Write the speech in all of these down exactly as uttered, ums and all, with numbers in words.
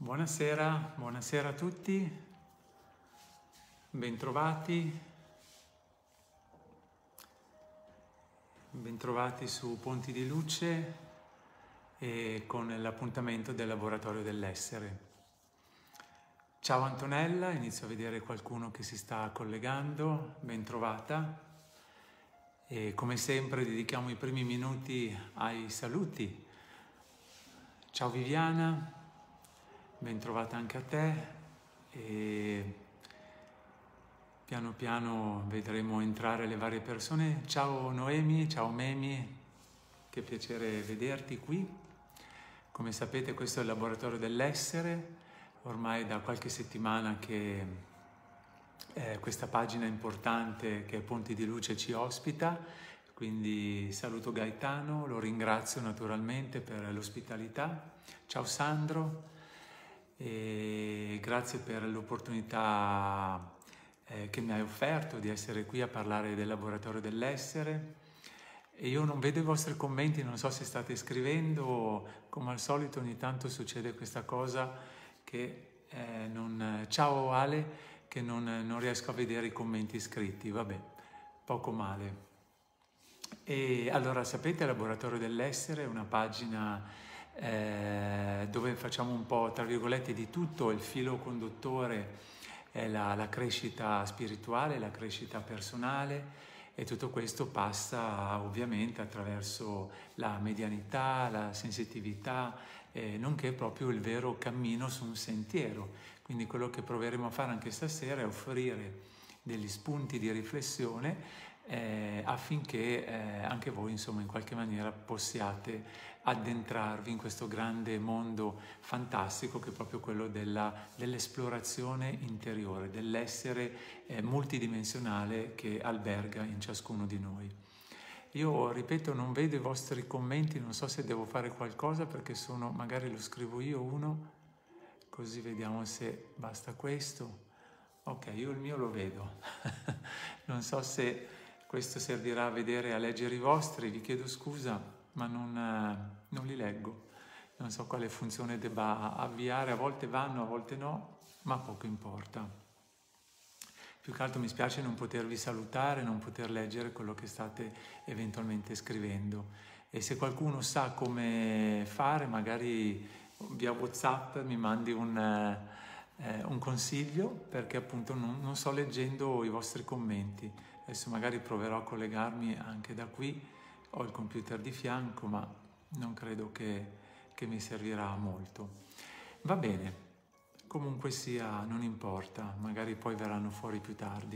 Buonasera, buonasera a tutti, bentrovati, bentrovati su Ponti di Luce e con l'appuntamento del Laboratorio dell'Essere. Ciao Antonella, inizio a vedere qualcuno che si sta collegando, bentrovata. E come sempre dedichiamo i primi minuti ai saluti. Ciao Viviana. Bentrovata anche a te e piano piano vedremo entrare le varie persone. Ciao Noemi, ciao Memi, che piacere vederti qui. Come sapete questo è il Laboratorio dell'Essere, ormai da qualche settimana che eh, questa pagina importante che è Ponti di Luce ci ospita, quindi saluto Gaetano, lo ringrazio naturalmente per l'ospitalità. Ciao Sandro. E grazie per l'opportunità eh, che mi hai offerto di essere qui a parlare del Laboratorio dell'Essere. E io non vedo i vostri commenti, non so se state scrivendo, come al solito ogni tanto succede questa cosa che eh, non... Ciao Ale, che non, non riesco a vedere i commenti scritti, vabbè, poco male. E allora sapete, il Laboratorio dell'Essere è una pagina Eh, dove facciamo un po' tra virgolette di tutto. Il filo conduttore è la, la crescita spirituale, la crescita personale, e tutto questo passa ovviamente attraverso la medianità, la sensitività, eh, nonché proprio il vero cammino su un sentiero. Quindi quello che proveremo a fare anche stasera è offrire degli spunti di riflessione eh, affinché eh, anche voi insomma in qualche maniera possiate addentrarvi in questo grande mondo fantastico che è proprio quello della, dell'esplorazione interiore, dell'essere eh, multidimensionale che alberga in ciascuno di noi. Io ripeto, non vedo i vostri commenti, non so se devo fare qualcosa perché sono, magari lo scrivo io uno, così vediamo se basta questo. Ok, io il mio lo vedo. Non so se questo servirà a vedere, a leggere i vostri, vi chiedo scusa, ma non, eh, non li leggo. Non so quale funzione debba avviare, a volte vanno, a volte no, ma poco importa. Più che altro mi spiace non potervi salutare, non poter leggere quello che state eventualmente scrivendo. E se qualcuno sa come fare, magari via WhatsApp mi mandi un... Eh, Eh, un consiglio, perché appunto non, non sto leggendo i vostri commenti. Adesso magari proverò a collegarmi anche da qui, ho il computer di fianco, ma non credo che, che mi servirà molto. Va bene, comunque sia, non importa, magari poi verranno fuori più tardi.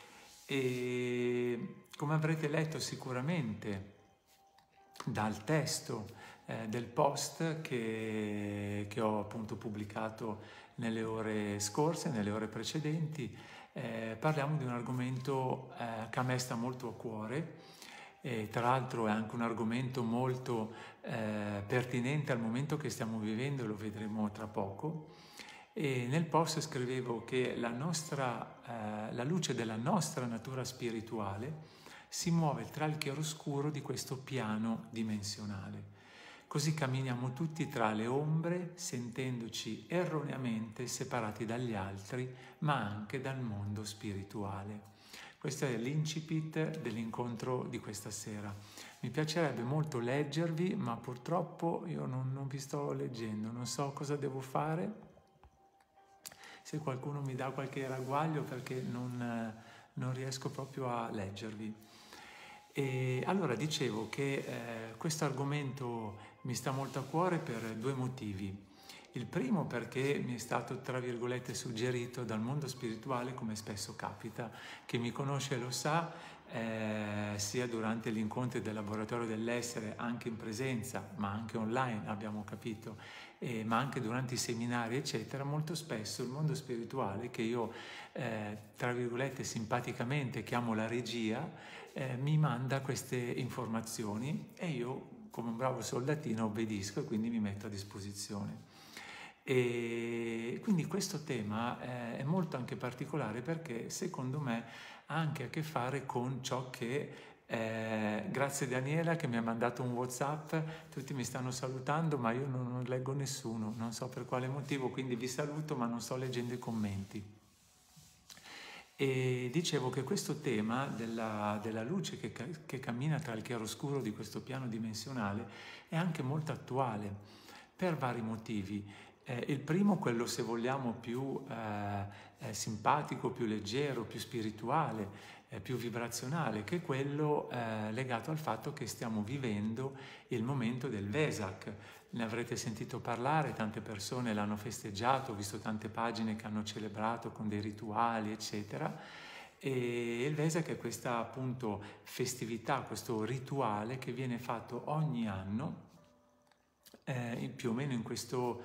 E come avrete letto sicuramente dal testo eh, del post che, che ho appunto pubblicato nelle ore scorse, nelle ore precedenti, eh, parliamo di un argomento eh, che a me sta molto a cuore, e tra l'altro è anche un argomento molto eh, pertinente al momento che stiamo vivendo, lo vedremo tra poco. E nel post scrivevo che la, nostra, eh, la luce della nostra natura spirituale si muove tra il chiaroscuro di questo piano dimensionale. Così camminiamo tutti tra le ombre, sentendoci erroneamente separati dagli altri, ma anche dal mondo spirituale. Questo è l'incipit dell'incontro di questa sera. Mi piacerebbe molto leggervi, ma purtroppo io non, non vi sto leggendo, non so cosa devo fare. Se qualcuno mi dà qualche ragguaglio, perché non, non riesco proprio a leggervi. E allora dicevo che eh, questo argomento mi sta molto a cuore per due motivi. Il primo perché mi è stato, tra virgolette, suggerito dal mondo spirituale, come spesso capita. Chi mi conosce lo sa, eh, sia durante gli incontri del Laboratorio dell'Essere, anche in presenza, ma anche online, abbiamo capito, eh, ma anche durante i seminari, eccetera, molto spesso il mondo spirituale, che io, eh, tra virgolette, simpaticamente chiamo la regia, eh, mi manda queste informazioni e io, come un bravo soldatino, obbedisco e quindi mi metto a disposizione. E quindi questo tema eh, è molto anche particolare perché secondo me ha anche a che fare con ciò che Eh, grazie Daniela che mi ha mandato un WhatsApp, tutti mi stanno salutando ma io non, non leggo nessuno, non so per quale motivo, quindi vi saluto ma non sto leggendo i commenti. E dicevo che questo tema della, della luce che, che cammina tra il chiaroscuro di questo piano dimensionale è anche molto attuale per vari motivi. Eh, il primo, quello se vogliamo più eh, eh, simpatico, più leggero, più spirituale, eh, più vibrazionale, che è quello eh, legato al fatto che stiamo vivendo il momento del Vesak. Ne avrete sentito parlare, tante persone l'hanno festeggiato, ho visto tante pagine che hanno celebrato con dei rituali, eccetera. E il Vesak è questa appunto festività, questo rituale che viene fatto ogni anno, eh, più o meno in questo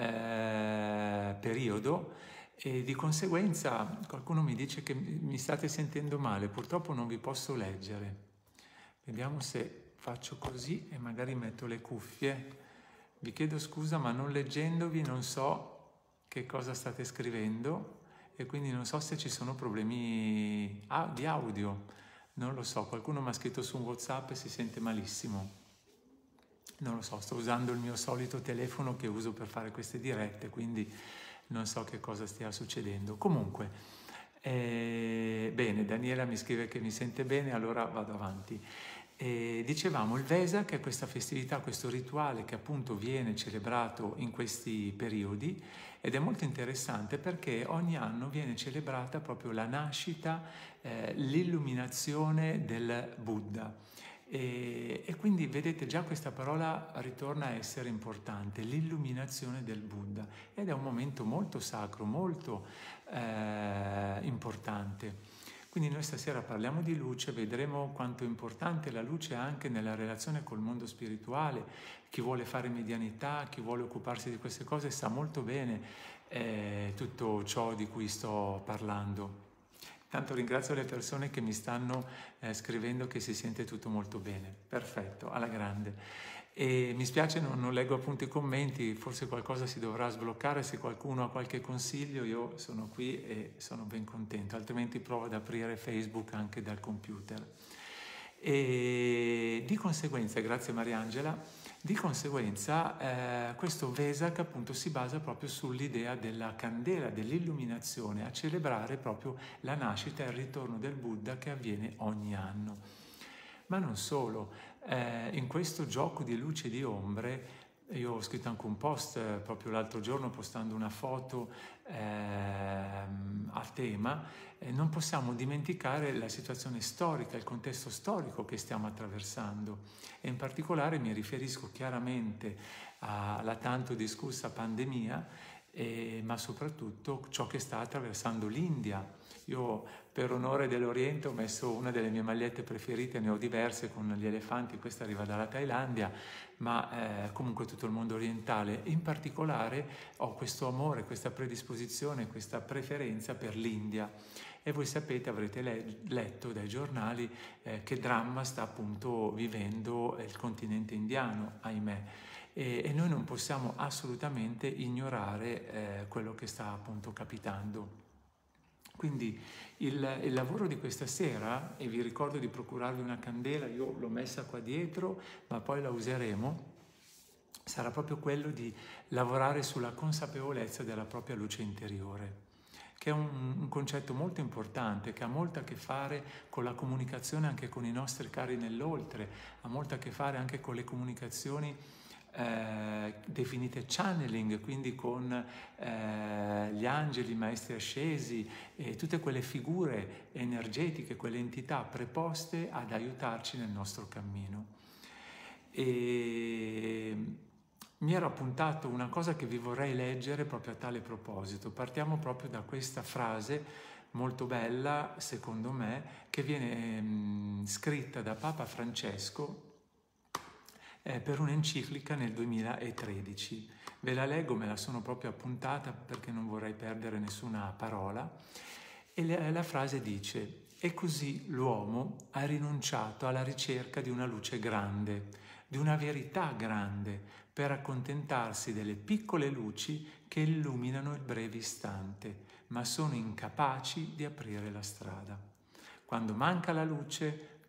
eh, periodo, e di conseguenza qualcuno mi dice che mi state sentendo male, purtroppo non vi posso leggere. Vediamo se faccio così e magari metto le cuffie. Vi chiedo scusa, ma non leggendovi non so che cosa state scrivendo e quindi non so se ci sono problemi di audio, non lo so, qualcuno mi ha scritto su un WhatsApp e si sente malissimo. Non lo so, sto usando il mio solito telefono che uso per fare queste dirette, quindi non so che cosa stia succedendo. Comunque, eh, bene, Daniela mi scrive che mi sente bene, allora vado avanti. E dicevamo, il Vesak è questa festività, questo rituale che appunto viene celebrato in questi periodi ed è molto interessante perché ogni anno viene celebrata proprio la nascita, eh, l'illuminazione del Buddha. E, e quindi vedete già questa parola ritorna a essere importante, l'illuminazione del Buddha, ed è un momento molto sacro, molto eh, importante. Quindi noi stasera parliamo di luce, vedremo quanto è importante la luce anche nella relazione col mondo spirituale. Chi vuole fare medianità, chi vuole occuparsi di queste cose sa molto bene eh, tutto ciò di cui sto parlando. Tanto ringrazio le persone che mi stanno eh, scrivendo che si sente tutto molto bene. Perfetto, alla grande. E mi spiace, non, non leggo appunto i commenti, forse qualcosa si dovrà sbloccare, se qualcuno ha qualche consiglio io sono qui e sono ben contento, altrimenti provo ad aprire Facebook anche dal computer. E di conseguenza, grazie Mariangela, di conseguenza eh, questo Vesak appunto si basa proprio sull'idea della candela, dell'illuminazione, a celebrare proprio la nascita e il ritorno del Buddha che avviene ogni anno. Ma non solo, eh, in questo gioco di luce e di ombre, io ho scritto anche un post eh, proprio l'altro giorno postando una foto eh, a tema, eh, non possiamo dimenticare la situazione storica, il contesto storico che stiamo attraversando e in particolare mi riferisco chiaramente alla tanto discussa pandemia, eh, ma soprattutto ciò che sta attraversando l'India. Io per onore dell'Oriente ho messo una delle mie magliette preferite, ne ho diverse con gli elefanti, questa arriva dalla Thailandia, ma eh, comunque tutto il mondo orientale. In particolare ho questo amore, questa predisposizione, questa preferenza per l'India. E voi sapete, avrete le- letto dai giornali eh, che dramma sta appunto vivendo il continente indiano, ahimè. E, e noi non possiamo assolutamente ignorare eh, quello che sta appunto capitando. Quindi il, il lavoro di questa sera, e vi ricordo di procurarvi una candela, io l'ho messa qua dietro, ma poi la useremo, sarà proprio quello di lavorare sulla consapevolezza della propria luce interiore, che è un, un concetto molto importante, che ha molto a che fare con la comunicazione anche con i nostri cari nell'oltre, ha molto a che fare anche con le comunicazioni Eh, definite channeling, quindi con eh, gli angeli, i maestri ascesi e tutte quelle figure energetiche, quelle entità preposte ad aiutarci nel nostro cammino. E mi ero appuntato una cosa che vi vorrei leggere proprio a tale proposito. Partiamo proprio da questa frase molto bella, secondo me, che viene mh, scritta da Papa Francesco Eh, per un'enciclica nel duemilatredici. Ve la leggo, me la sono proprio appuntata perché non vorrei perdere nessuna parola. E la, la frase dice: e così l'uomo ha rinunciato alla ricerca di una luce grande, di una verità grande, per accontentarsi delle piccole luci che illuminano il breve istante, ma sono incapaci di aprire la strada. Quando manca la luce,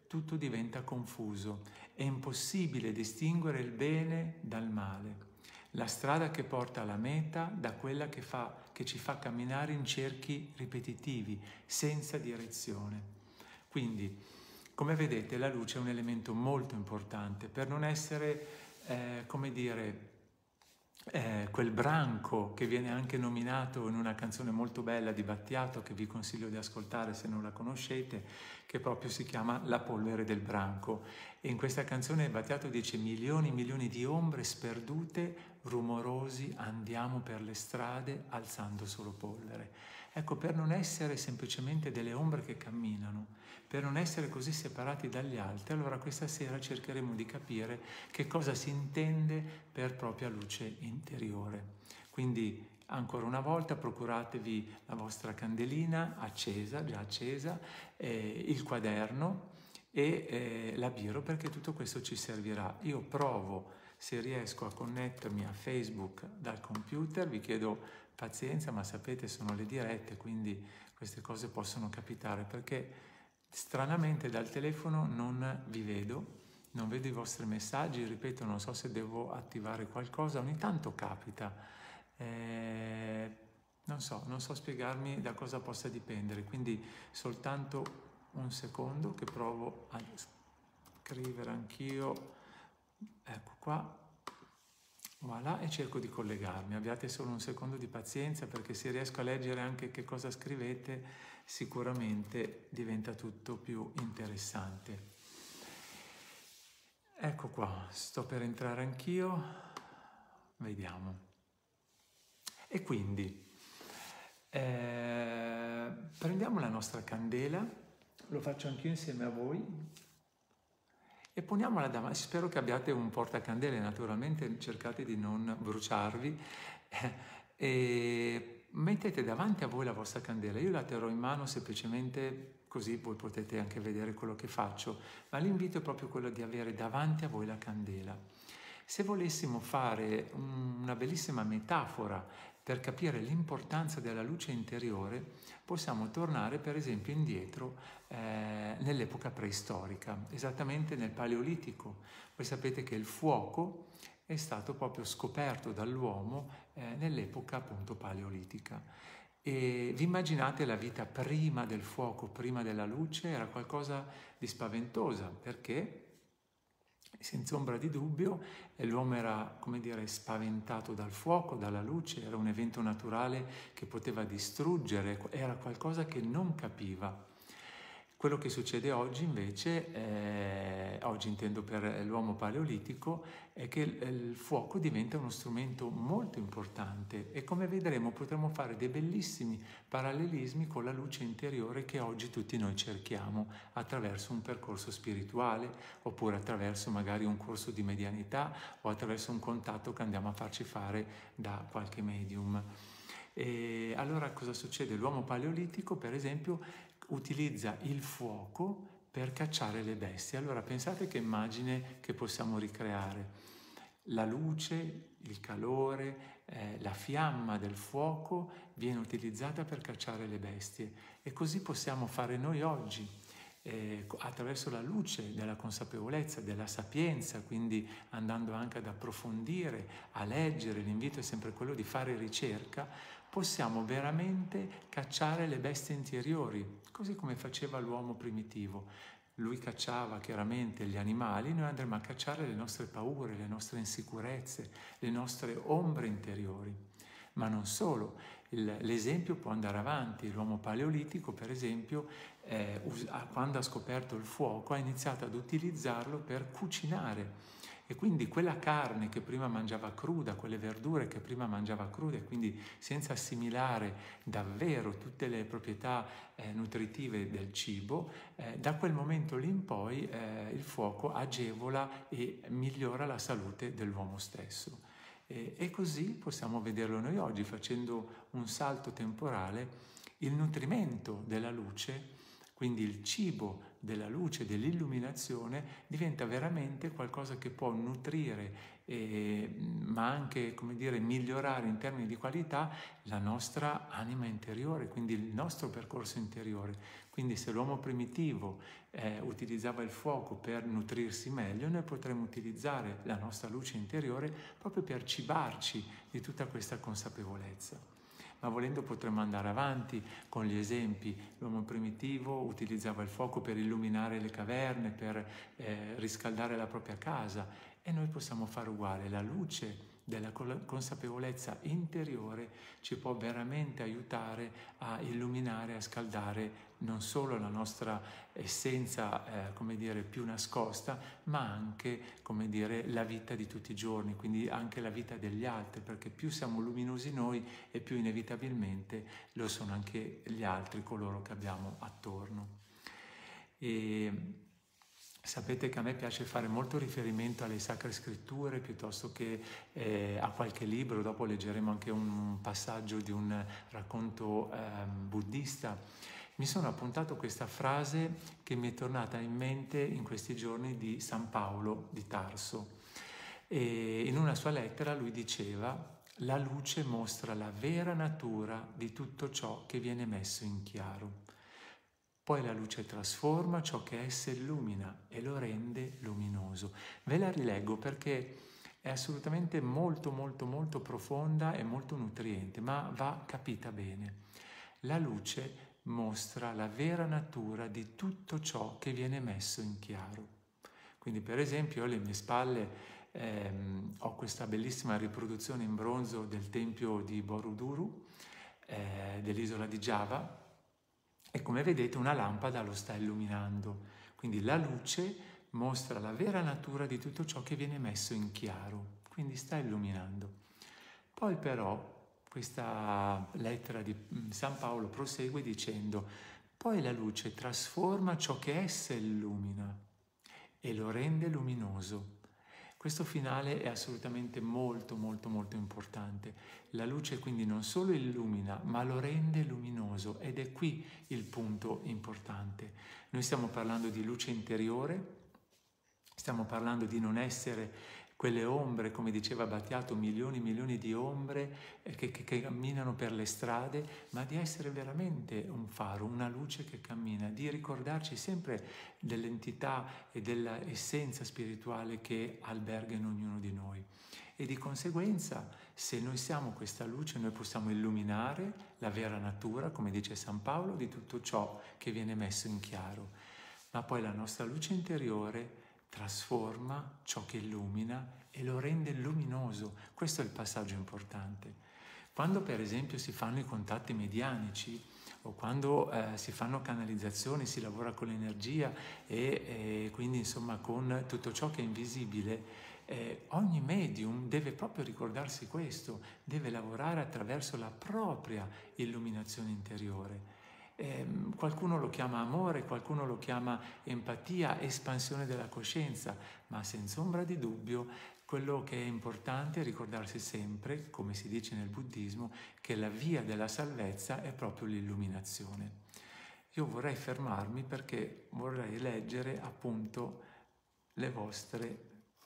tutto diventa confuso. È impossibile distinguere il bene dal male, la strada che porta alla meta da quella che, fa, che ci fa camminare in cerchi ripetitivi, senza direzione. Quindi, come vedete, la luce è un elemento molto importante per non essere, eh, come dire, eh, quel branco che viene anche nominato in una canzone molto bella di Battiato, che vi consiglio di ascoltare se non la conoscete, che proprio si chiama La polvere del branco. E in questa canzone Battiato dice: milioni e milioni di ombre sperdute, rumorosi, andiamo per le strade alzando solo polvere. Ecco, per non essere semplicemente delle ombre che camminano, per non essere così separati dagli altri, allora questa sera cercheremo di capire che cosa si intende per propria luce interiore. Quindi, ancora una volta, procuratevi la vostra candelina accesa, già accesa, eh, il quaderno e eh, la biro, perché tutto questo ci servirà. Io provo, se riesco, a connettermi a Facebook dal computer, vi chiedo pazienza, ma sapete, sono le dirette, quindi queste cose possono capitare, perché stranamente dal telefono non vi vedo, non vedo i vostri messaggi, ripeto, non so se devo attivare qualcosa, ogni tanto capita, eh, non so, non so spiegarmi da cosa possa dipendere, quindi soltanto un secondo che provo a scrivere anch'io, ecco qua, voilà, e cerco di collegarmi. Abbiate solo un secondo di pazienza, perché se riesco a leggere anche che cosa scrivete, sicuramente diventa tutto più interessante. Ecco qua, sto per entrare anch'io, vediamo. E quindi eh, prendiamo la nostra candela, lo faccio anch'io insieme a voi, e poniamola davanti. Spero che abbiate un portacandele, naturalmente cercate di non bruciarvi, eh, e mettete davanti a voi la vostra candela. Io la terrò in mano semplicemente così voi potete anche vedere quello che faccio, ma l'invito è proprio quello di avere davanti a voi la candela. Se volessimo fare una bellissima metafora per capire l'importanza della luce interiore, possiamo tornare per esempio indietro eh, nell'epoca preistorica, esattamente nel Paleolitico. Voi sapete che il fuoco è stato proprio scoperto dall'uomo eh, nell'epoca appunto paleolitica. E vi immaginate la vita prima del fuoco, prima della luce? Era qualcosa di spaventosa, perché senza ombra di dubbio l'uomo era, come dire, spaventato dal fuoco, dalla luce, era un evento naturale che poteva distruggere, era qualcosa che non capiva. Quello che succede oggi invece, eh, oggi intendo per l'uomo paleolitico, è che il, il fuoco diventa uno strumento molto importante e, come vedremo, potremo fare dei bellissimi parallelismi con la luce interiore che oggi tutti noi cerchiamo attraverso un percorso spirituale, oppure attraverso magari un corso di medianità o attraverso un contatto che andiamo a farci fare da qualche medium. E allora cosa succede? L'uomo paleolitico, per esempio, utilizza il fuoco per cacciare le bestie. Allora pensate che immagine che possiamo ricreare. La luce, il calore, eh, la fiamma del fuoco viene utilizzata per cacciare le bestie, e così possiamo fare noi oggi, eh, attraverso la luce della consapevolezza, della sapienza, quindi andando anche ad approfondire, a leggere. L'invito è sempre quello di fare ricerca. Possiamo veramente cacciare le bestie interiori, così come faceva l'uomo primitivo. Lui cacciava chiaramente gli animali, noi andremo a cacciare le nostre paure, le nostre insicurezze, le nostre ombre interiori. Ma non solo, il, l'esempio può andare avanti. L'uomo paleolitico, per esempio, eh, quando ha scoperto il fuoco, ha iniziato ad utilizzarlo per cucinare. E quindi quella carne che prima mangiava cruda, quelle verdure che prima mangiava crude, quindi senza assimilare davvero tutte le proprietà eh, nutritive del cibo, eh, da quel momento lì in poi eh, il fuoco agevola e migliora la salute dell'uomo stesso. E, e così possiamo vederlo noi oggi, facendo un salto temporale. Il nutrimento della luce, quindi il cibo della luce, dell'illuminazione, diventa veramente qualcosa che può nutrire e ma anche, come dire, migliorare in termini di qualità la nostra anima interiore, quindi il nostro percorso interiore. Quindi se l'uomo primitivo eh, utilizzava il fuoco per nutrirsi meglio, noi potremmo utilizzare la nostra luce interiore proprio per cibarci di tutta questa consapevolezza. Ma volendo potremmo andare avanti con gli esempi. L'uomo primitivo utilizzava il fuoco per illuminare le caverne, per eh, riscaldare la propria casa, e noi possiamo fare uguale. La luce della consapevolezza interiore ci può veramente aiutare a illuminare, a scaldare non solo la nostra essenza, eh, come dire, più nascosta, ma anche, come dire, la vita di tutti i giorni, quindi anche la vita degli altri, perché più siamo luminosi noi e più inevitabilmente lo sono anche gli altri, coloro che abbiamo attorno. E sapete che a me piace fare molto riferimento alle Sacre Scritture piuttosto che eh, a qualche libro. Dopo leggeremo anche un passaggio di un racconto eh, buddista. Mi sono appuntato questa frase che mi è tornata in mente in questi giorni di San Paolo di Tarso. E in una sua lettera lui diceva: la luce mostra la vera natura di tutto ciò che viene messo in chiaro. Poi la luce trasforma ciò che essa illumina e lo rende luminoso. Ve la rileggo perché è assolutamente molto molto molto profonda e molto nutriente, ma va capita bene. La luce mostra la vera natura di tutto ciò che viene messo in chiaro. Quindi per esempio alle mie spalle ehm, ho questa bellissima riproduzione in bronzo del tempio di Borobudur, eh, dell'isola di Giava, e come vedete una lampada lo sta illuminando. Quindi la luce mostra la vera natura di tutto ciò che viene messo in chiaro, quindi sta illuminando. Poi però questa lettera di San Paolo prosegue dicendo: poi la luce trasforma ciò che essa illumina e lo rende luminoso. Questo finale è assolutamente molto molto molto importante. La luce quindi non solo illumina, ma lo rende luminoso, ed è qui il punto importante. Noi stiamo parlando di luce interiore, stiamo parlando di non essere quelle ombre, come diceva Battiato, milioni e milioni di ombre che, che, che camminano per le strade, ma di essere veramente un faro, una luce che cammina, di ricordarci sempre dell'entità e dell'essenza spirituale che alberga in ognuno di noi. E di conseguenza, se noi siamo questa luce, noi possiamo illuminare la vera natura, come dice San Paolo, di tutto ciò che viene messo in chiaro. Ma poi la nostra luce interiore trasforma ciò che illumina e lo rende luminoso. Questo è il passaggio importante. Quando per esempio si fanno i contatti medianici o quando eh, si fanno canalizzazioni, si lavora con l'energia e, e quindi insomma con tutto ciò che è invisibile, eh, ogni medium deve proprio ricordarsi questo, deve lavorare attraverso la propria illuminazione interiore. Eh, qualcuno lo chiama amore, qualcuno lo chiama empatia, espansione della coscienza, ma senza ombra di dubbio quello che è importante è ricordarsi sempre, come si dice nel buddismo, che la via della salvezza è proprio l'illuminazione. Io vorrei fermarmi perché vorrei leggere appunto le vostre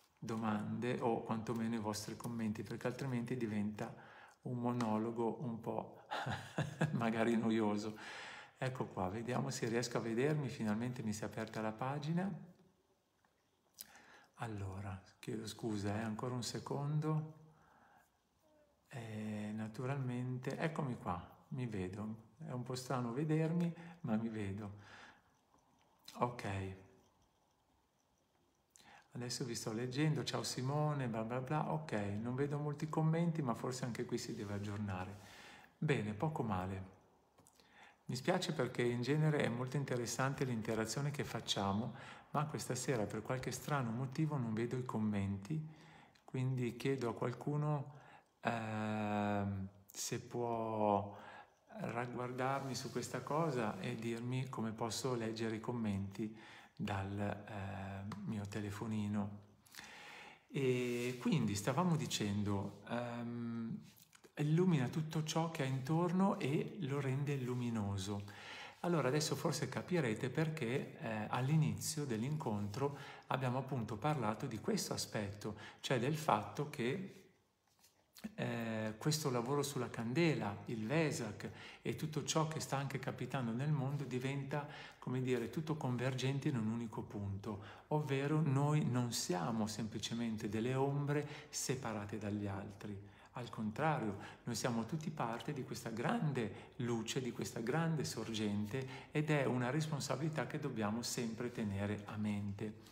domande o quantomeno i vostri commenti, perché altrimenti diventa un monologo un po' magari noioso. Ecco qua, vediamo se riesco a vedermi, finalmente mi si è aperta la pagina. Allora, chiedo scusa, eh, ancora un secondo. E naturalmente, eccomi qua, mi vedo. È un po' strano vedermi, ma mi vedo. Ok. Adesso vi sto leggendo, ciao Simone, bla bla bla. Ok, non vedo molti commenti, ma forse anche qui si deve aggiornare. Bene, poco male. Mi spiace perché in genere è molto interessante l'interazione che facciamo, ma questa sera per qualche strano motivo non vedo i commenti, quindi chiedo a qualcuno eh, se può ragguardarmi su questa cosa e dirmi come posso leggere i commenti dal eh, mio telefonino. E quindi stavamo dicendo... Um, illumina tutto ciò che ha intorno e lo rende luminoso. Allora adesso forse capirete perché eh, all'inizio dell'incontro abbiamo appunto parlato di questo aspetto, cioè del fatto che eh, questo lavoro sulla candela, il Vesak e tutto ciò che sta anche capitando nel mondo diventa, come dire, tutto convergente in un unico punto, ovvero noi non siamo semplicemente delle ombre separate dagli altri. Al contrario, noi siamo tutti parte di questa grande luce, di questa grande sorgente, ed è una responsabilità che dobbiamo sempre tenere a mente.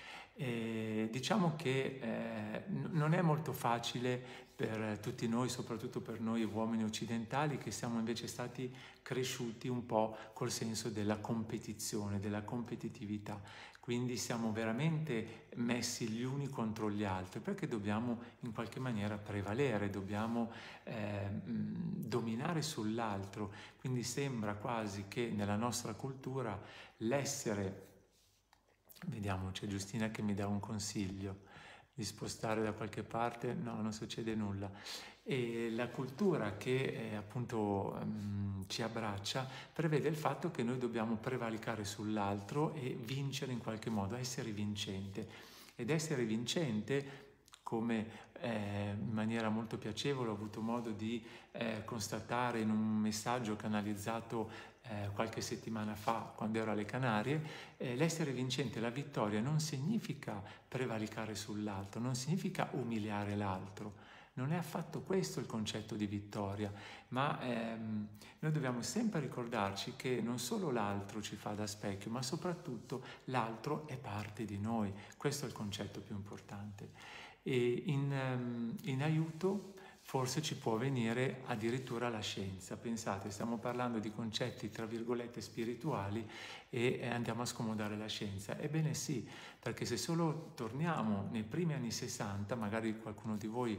Eh, diciamo che eh, n- non è molto facile per tutti noi, soprattutto per noi uomini occidentali, che siamo invece stati cresciuti un po' col senso della competizione, della competitività. Quindi siamo veramente messi gli uni contro gli altri, perché dobbiamo in qualche maniera prevalere, dobbiamo eh, mh, dominare sull'altro. Quindi sembra quasi che nella nostra cultura l'essere... Vediamo, c'è Giustina che mi dà un consiglio di spostare da qualche parte, no, non succede nulla. E la cultura che eh, appunto um, ci abbraccia prevede il fatto che noi dobbiamo prevalicare sull'altro e vincere in qualche modo, essere vincente. Ed essere vincente, come eh, in maniera molto piacevole ho avuto modo di eh, constatare in un messaggio canalizzato eh, qualche settimana fa quando ero alle Canarie, eh, l'essere vincente, la vittoria non significa prevalicare sull'altro, non significa umiliare l'altro. Non è affatto questo il concetto di vittoria, ma ehm, noi dobbiamo sempre ricordarci che non solo l'altro ci fa da specchio, ma soprattutto l'altro è parte di noi. Questo è il concetto più importante. E in, um, in aiuto forse ci può venire addirittura la scienza. Pensate, stiamo parlando di concetti tra virgolette spirituali e eh, andiamo a scomodare la scienza. Ebbene sì, perché se solo torniamo nei primi anni sessanta, magari qualcuno di voi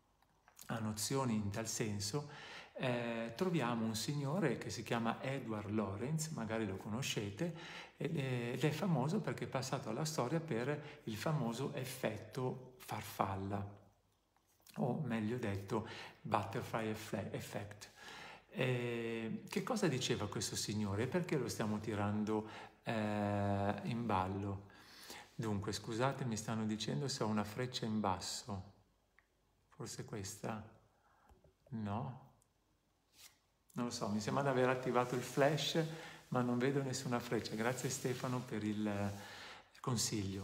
ha nozioni in tal senso, eh, troviamo un signore che si chiama Edward Lorenz, magari lo conoscete, ed è, ed è famoso perché è passato alla storia per il famoso effetto farfalla, o meglio detto butterfly effect. Eh, che cosa diceva questo signore? Perché lo stiamo tirando eh, in ballo? Dunque, scusate, mi stanno dicendo se ho una freccia in basso. Forse questa? No? Non lo so, mi sembra di aver attivato il flash, ma non vedo nessuna freccia. Grazie Stefano per il consiglio.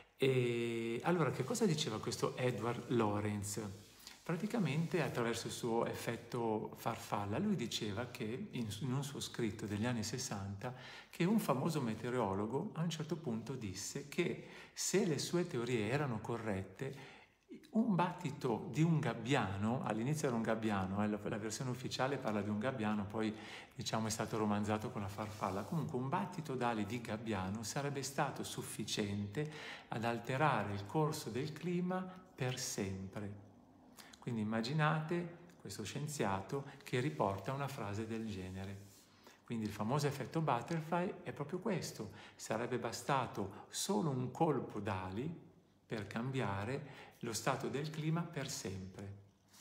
E allora, che cosa diceva questo Edward Lorenz? Praticamente attraverso il suo effetto farfalla, lui diceva che in un suo scritto degli anni sessanta che un famoso meteorologo a un certo punto disse che se le sue teorie erano corrette, un battito di un gabbiano, all'inizio era un gabbiano, eh, la, la versione ufficiale parla di un gabbiano, poi diciamo è stato romanzato con la farfalla, comunque un battito d'ali di gabbiano sarebbe stato sufficiente ad alterare il corso del clima per sempre. Quindi immaginate questo scienziato che riporta una frase del genere. Quindi il famoso effetto butterfly è proprio questo, sarebbe bastato solo un colpo d'ali per cambiare lo stato del clima per sempre.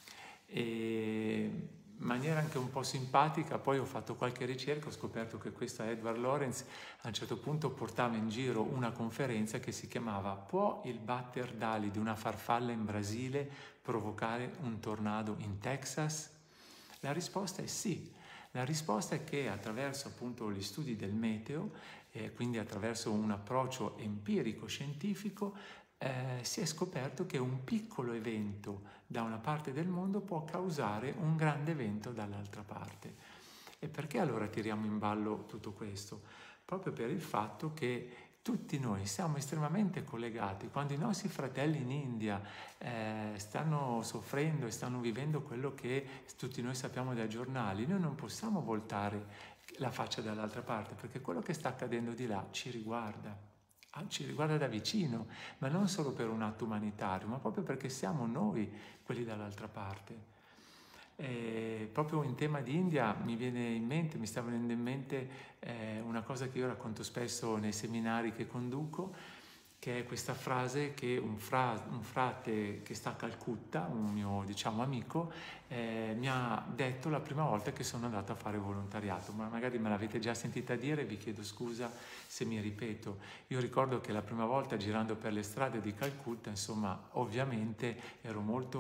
E in maniera anche un po' simpatica, poi ho fatto qualche ricerca, ho scoperto che questo Edward Lorenz a un certo punto portava in giro una conferenza che si chiamava "Può il batter d'ali di una farfalla in Brasile provocare un tornado in Texas?" La risposta è sì. La risposta è che attraverso appunto gli studi del meteo, eh, quindi attraverso un approccio empirico scientifico, eh, si è scoperto che un piccolo evento da una parte del mondo può causare un grande evento dall'altra parte. E perché allora tiriamo in ballo tutto questo? Proprio per il fatto che tutti noi siamo estremamente collegati. Quando i nostri fratelli in India eh, stanno soffrendo e stanno vivendo quello che tutti noi sappiamo dai giornali, noi non possiamo voltare la faccia dall'altra parte, perché quello che sta accadendo di là ci riguarda. Ci riguarda da vicino, ma non solo per un atto umanitario, ma proprio perché siamo noi quelli dall'altra parte. E proprio in tema di India mi viene in mente, mi sta venendo in mente eh, una cosa che io racconto spesso nei seminari che conduco, che è questa frase che un, fra, un frate che sta a Calcutta, un mio diciamo amico, eh, mi ha detto la prima volta che sono andato a fare volontariato, ma magari me l'avete già sentita dire, vi chiedo scusa se mi ripeto. Io ricordo che la prima volta girando per le strade di Calcutta, insomma, ovviamente ero molto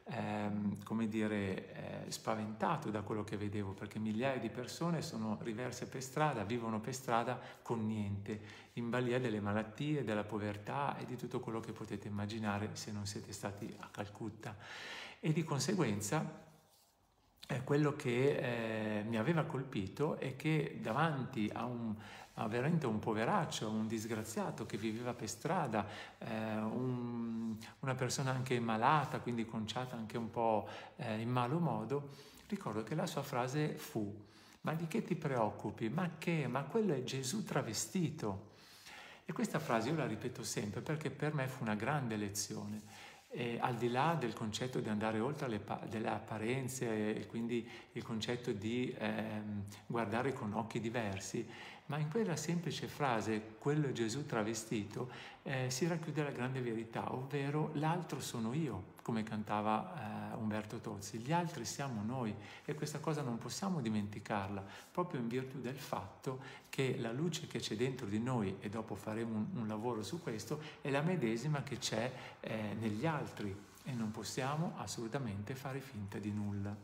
ehm, come dire, eh, spaventato da quello che vedevo, perché migliaia di persone sono riverse per strada, vivono per strada con niente, in balia delle malattie, della povertà e di tutto quello che potete immaginare se non siete stati a Calcutta. E di conseguenza eh, quello che eh, mi aveva colpito è che davanti a un a veramente un poveraccio, un disgraziato che viveva per strada, eh, un, una persona anche malata, quindi conciata anche un po' eh, in malo modo, ricordo che la sua frase fu: ma di che ti preoccupi? Ma che? Ma quello è Gesù travestito. E questa frase io la ripeto sempre perché per me fu una grande lezione. E al di là del concetto di andare oltre le pa- delle apparenze e quindi il concetto di ehm, guardare con occhi diversi, ma in quella semplice frase, quello è Gesù travestito, eh, si racchiude la grande verità, ovvero l'altro sono io, come cantava eh, Umberto Tozzi, gli altri siamo noi e questa cosa non possiamo dimenticarla, proprio in virtù del fatto che la luce che c'è dentro di noi, e dopo faremo un, un lavoro su questo, è la medesima che c'è eh, negli altri e non possiamo assolutamente fare finta di nulla.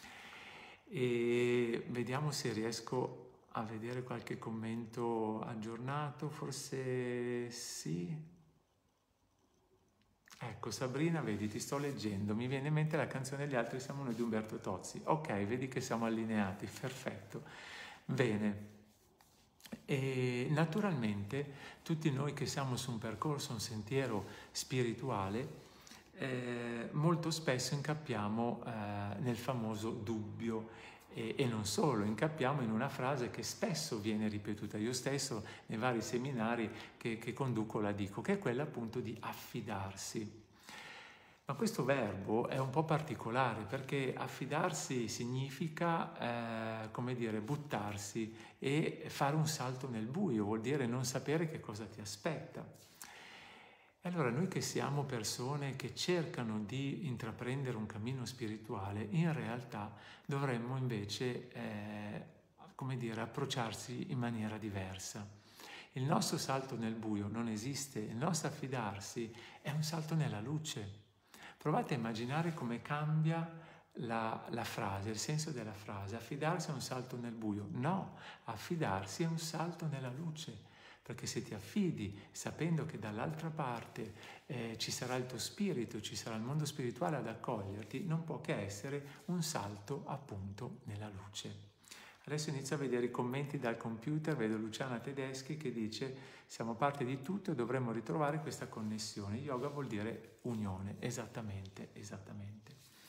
E vediamo se riesco a vedere qualche commento aggiornato, forse sì. Ecco, Sabrina, vedi, ti sto leggendo, mi viene in mente la canzone Gli altri siamo noi di Umberto Tozzi. Ok, vedi che siamo allineati, perfetto. Bene. E naturalmente tutti noi che siamo su un percorso, un sentiero spirituale, eh, molto spesso incappiamo eh, nel famoso dubbio e, e non solo, incappiamo in una frase che spesso viene ripetuta, io stesso nei vari seminari che, che conduco la dico, che è quella appunto di affidarsi. Ma questo verbo è un po' particolare perché affidarsi significa, eh, come dire, buttarsi e fare un salto nel buio, vuol dire non sapere che cosa ti aspetta. E allora noi che siamo persone che cercano di intraprendere un cammino spirituale, in realtà dovremmo invece, eh, come dire, approcciarsi in maniera diversa. Il nostro salto nel buio non esiste, il nostro affidarsi è un salto nella luce. Provate a immaginare come cambia la, la frase, il senso della frase. Affidarsi è un salto nel buio. No, affidarsi è un salto nella luce. Perché se ti affidi sapendo che dall'altra parte eh, ci sarà il tuo spirito, ci sarà il mondo spirituale ad accoglierti, non può che essere un salto appunto nella luce. Adesso inizio a vedere i commenti dal computer, vedo Luciana Tedeschi che dice siamo parte di tutto e dovremmo ritrovare questa connessione. Yoga vuol dire unione, esattamente, esattamente.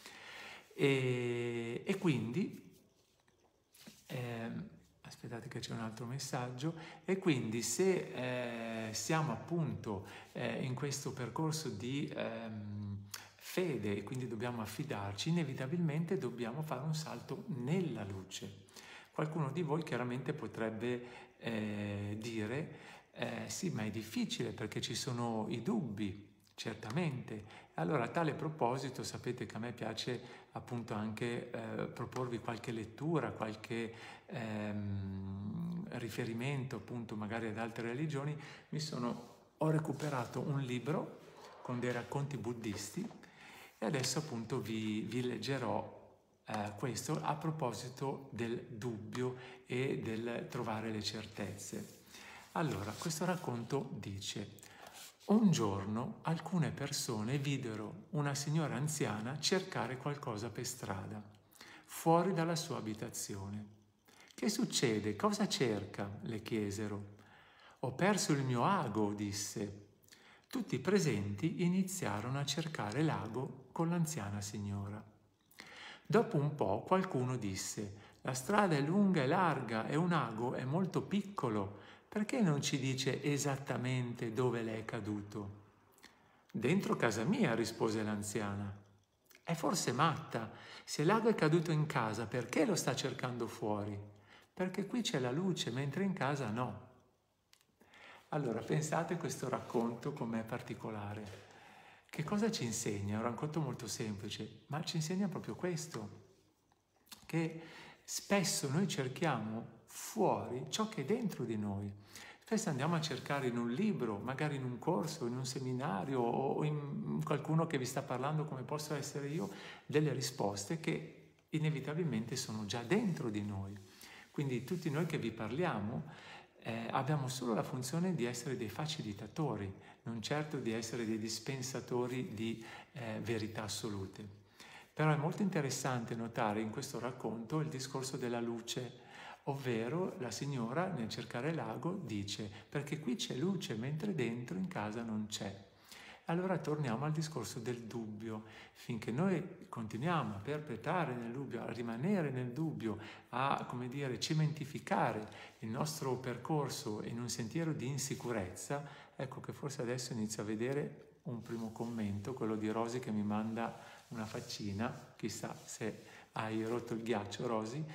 E, e quindi, eh, aspettate che c'è un altro messaggio, e quindi se eh, siamo appunto eh, in questo percorso di ehm, fede e quindi dobbiamo affidarci, inevitabilmente dobbiamo fare un salto nella luce. Qualcuno di voi chiaramente potrebbe eh, dire eh, sì, ma è difficile perché ci sono i dubbi, certamente. Allora a tale proposito sapete che a me piace appunto anche eh, proporvi qualche lettura, qualche ehm, riferimento appunto magari ad altre religioni. Mi sono, ho recuperato un libro con dei racconti buddisti e adesso appunto vi, vi leggerò Eh, questo a proposito del dubbio e del trovare le certezze. Allora, questo racconto dice: un giorno alcune persone videro una signora anziana cercare qualcosa per strada, fuori dalla sua abitazione. Che succede? Cosa cerca? Le chiesero. Ho perso il mio ago, disse. Tutti i presenti iniziarono a cercare l'ago con l'anziana signora. Dopo un po' qualcuno disse: la strada è lunga e larga e un ago è molto piccolo, perché non ci dice esattamente dove le è caduto? Dentro casa mia, rispose l'anziana. È forse matta. Se l'ago è caduto in casa, perché lo sta cercando fuori? Perché qui c'è la luce, mentre in casa no. Allora, pensate a questo racconto com'è particolare. Che cosa ci insegna? È un racconto molto semplice, ma ci insegna proprio questo, che spesso noi cerchiamo fuori ciò che è dentro di noi. Spesso andiamo a cercare in un libro, magari in un corso, in un seminario o in qualcuno che vi sta parlando come posso essere io, delle risposte che inevitabilmente sono già dentro di noi. Quindi tutti noi che vi parliamo eh, abbiamo solo la funzione di essere dei facilitatori, non certo di essere dei dispensatori di eh, verità assolute. Però è molto interessante notare in questo racconto il discorso della luce, ovvero la signora nel cercare l'ago dice perché qui c'è luce mentre dentro in casa non c'è. Allora torniamo al discorso del dubbio. Finché noi continuiamo a perpetrare nel dubbio, a rimanere nel dubbio, a, come dire, cementificare il nostro percorso in un sentiero di insicurezza, ecco che forse adesso inizio a vedere un primo commento, quello di Rosy che mi manda una faccina, chissà se hai rotto il ghiaccio Rosy,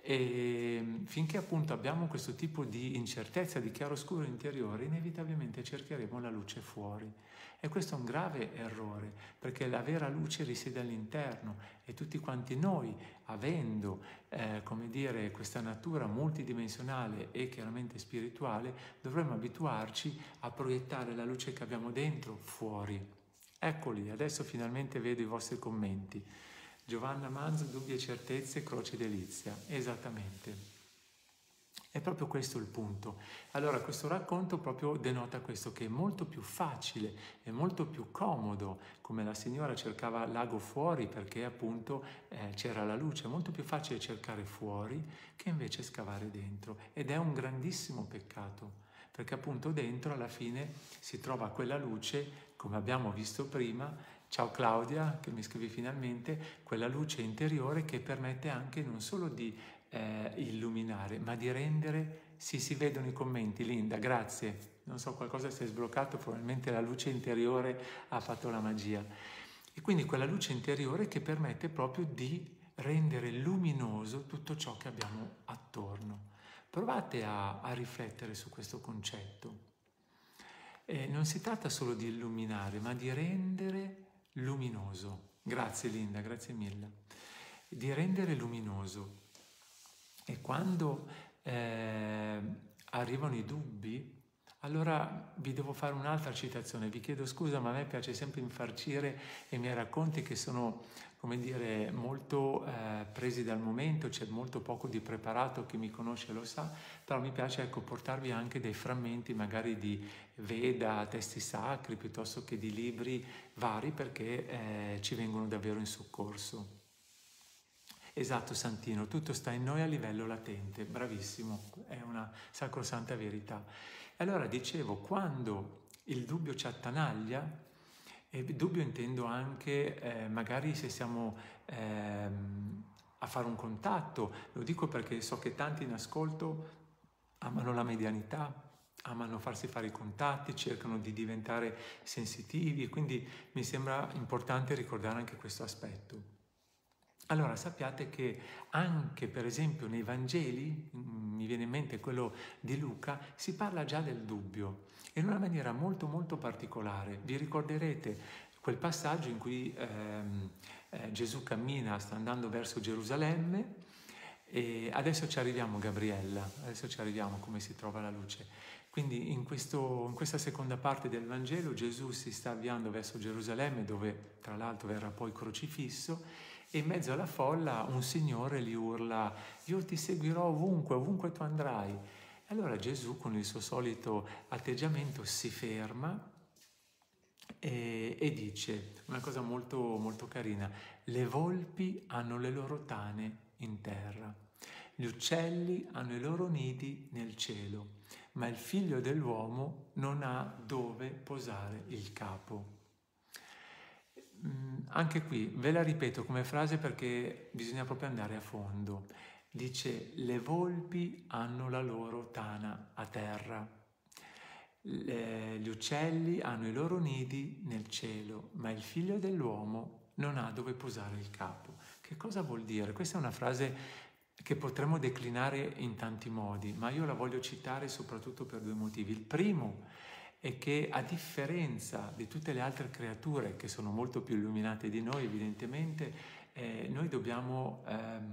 e finché appunto abbiamo questo tipo di incertezza, di chiaroscuro interiore, inevitabilmente cercheremo la luce fuori. E questo è un grave errore, perché la vera luce risiede all'interno e tutti quanti noi, avendo, eh, come dire, questa natura multidimensionale e chiaramente spirituale, dovremmo abituarci a proiettare la luce che abbiamo dentro fuori. Eccoli, adesso finalmente vedo i vostri commenti. Giovanna Manzo, dubbi e certezze, croce delizia. Esattamente. È proprio questo il punto. Allora questo racconto proprio denota questo, che è molto più facile, è molto più comodo, come la signora cercava l'ago fuori perché appunto eh, c'era la luce, è molto più facile cercare fuori che invece scavare dentro. Ed è un grandissimo peccato, perché appunto dentro alla fine si trova quella luce, come abbiamo visto prima. Ciao Claudia, che mi scrivi finalmente, quella luce interiore che permette anche non solo di eh, illuminare, ma di rendere, sì, si vedono i commenti, Linda, grazie, non so, qualcosa si è sbloccato, probabilmente la luce interiore ha fatto la magia. E quindi quella luce interiore che permette proprio di rendere luminoso tutto ciò che abbiamo attorno. Provate a, a riflettere su questo concetto. Eh, non si tratta solo di illuminare, ma di rendere luminoso. Grazie Linda, grazie mille. Di rendere luminoso. E quando eh, arrivano i dubbi, allora vi devo fare un'altra citazione. Vi chiedo scusa, ma a me piace sempre infarcire i miei racconti che sono, come dire, molto eh, presi dal momento, c'è molto poco di preparato, chi mi conosce lo sa, però mi piace, ecco, portarvi anche dei frammenti magari di Veda, testi sacri, piuttosto che di libri vari, perché eh, ci vengono davvero in soccorso. Esatto Santino, tutto sta in noi a livello latente, bravissimo, è una sacrosanta verità. E allora dicevo, quando il dubbio ci attanaglia, e dubbio intendo anche eh, magari se siamo ehm, a fare un contatto, lo dico perché so che tanti in ascolto amano la medianità, amano farsi fare i contatti, cercano di diventare sensitivi, e quindi mi sembra importante ricordare anche questo aspetto. Allora sappiate che anche per esempio nei Vangeli, mi viene in mente quello di Luca, si parla già del dubbio in una maniera molto molto particolare. Vi ricorderete quel passaggio in cui ehm, eh, Gesù cammina, sta andando verso Gerusalemme, e adesso ci arriviamo Gabriella, adesso ci arriviamo come si trova la luce. Quindi in, questo, in questa seconda parte del Vangelo Gesù si sta avviando verso Gerusalemme, dove tra l'altro verrà poi crocifisso, e in mezzo alla folla un signore gli urla: io ti seguirò ovunque, ovunque tu andrai. E allora Gesù con il suo solito atteggiamento si ferma e, e dice una cosa molto, molto carina: le volpi hanno le loro tane in terra, gli uccelli hanno i loro nidi nel cielo, ma il figlio dell'uomo non ha dove posare il capo. Anche qui ve la ripeto come frase perché bisogna proprio andare a fondo. Dice: le volpi hanno la loro tana a terra, le, gli uccelli hanno i loro nidi nel cielo, ma il figlio dell'uomo non ha dove posare il capo. Che cosa vuol dire? Questa è una frase che potremmo declinare in tanti modi, ma io la voglio citare soprattutto per due motivi. Il primo è che, a differenza di tutte le altre creature che sono molto più illuminate di noi, evidentemente, eh, noi dobbiamo ehm,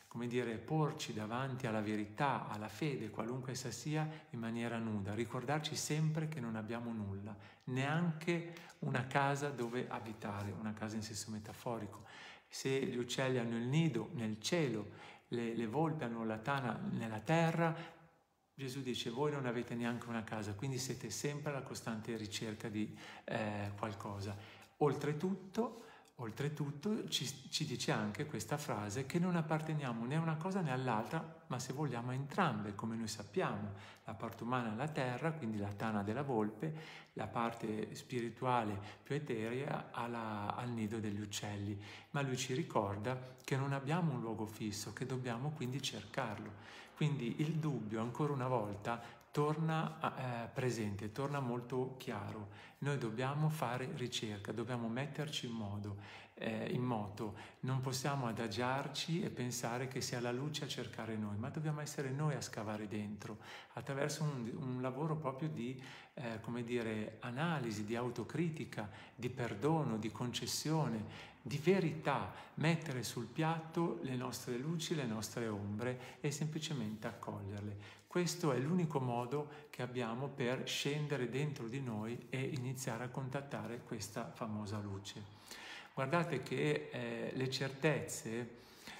come dire, porci davanti alla verità, alla fede, qualunque essa sia, in maniera nuda, ricordarci sempre che non abbiamo nulla, neanche una casa dove abitare, una casa in senso metaforico. Se gli uccelli hanno il nido nel cielo, le, le volpi hanno la tana nella terra, Gesù dice: voi non avete neanche una casa, quindi siete sempre alla costante ricerca di eh, qualcosa. Oltretutto, oltretutto ci, ci dice anche questa frase che non apparteniamo né a una cosa né all'altra, ma se vogliamo a entrambe, come noi sappiamo, la parte umana alla terra, quindi la tana della volpe, la parte spirituale più eterea alla, al nido degli uccelli. Ma lui ci ricorda che non abbiamo un luogo fisso, che dobbiamo quindi cercarlo. Quindi il dubbio, ancora una volta, torna eh, presente, torna molto chiaro. Noi dobbiamo fare ricerca, dobbiamo metterci in modo, eh, in moto. Non possiamo adagiarci e pensare che sia la luce a cercare noi, ma dobbiamo essere noi a scavare dentro, attraverso un, un lavoro proprio di, eh, come dire, analisi, di autocritica, di perdono, di concessione, di verità, mettere sul piatto le nostre luci, le nostre ombre e semplicemente accoglierle. Questo è l'unico modo che abbiamo per scendere dentro di noi e iniziare a contattare questa famosa luce. Guardate che eh, le certezze,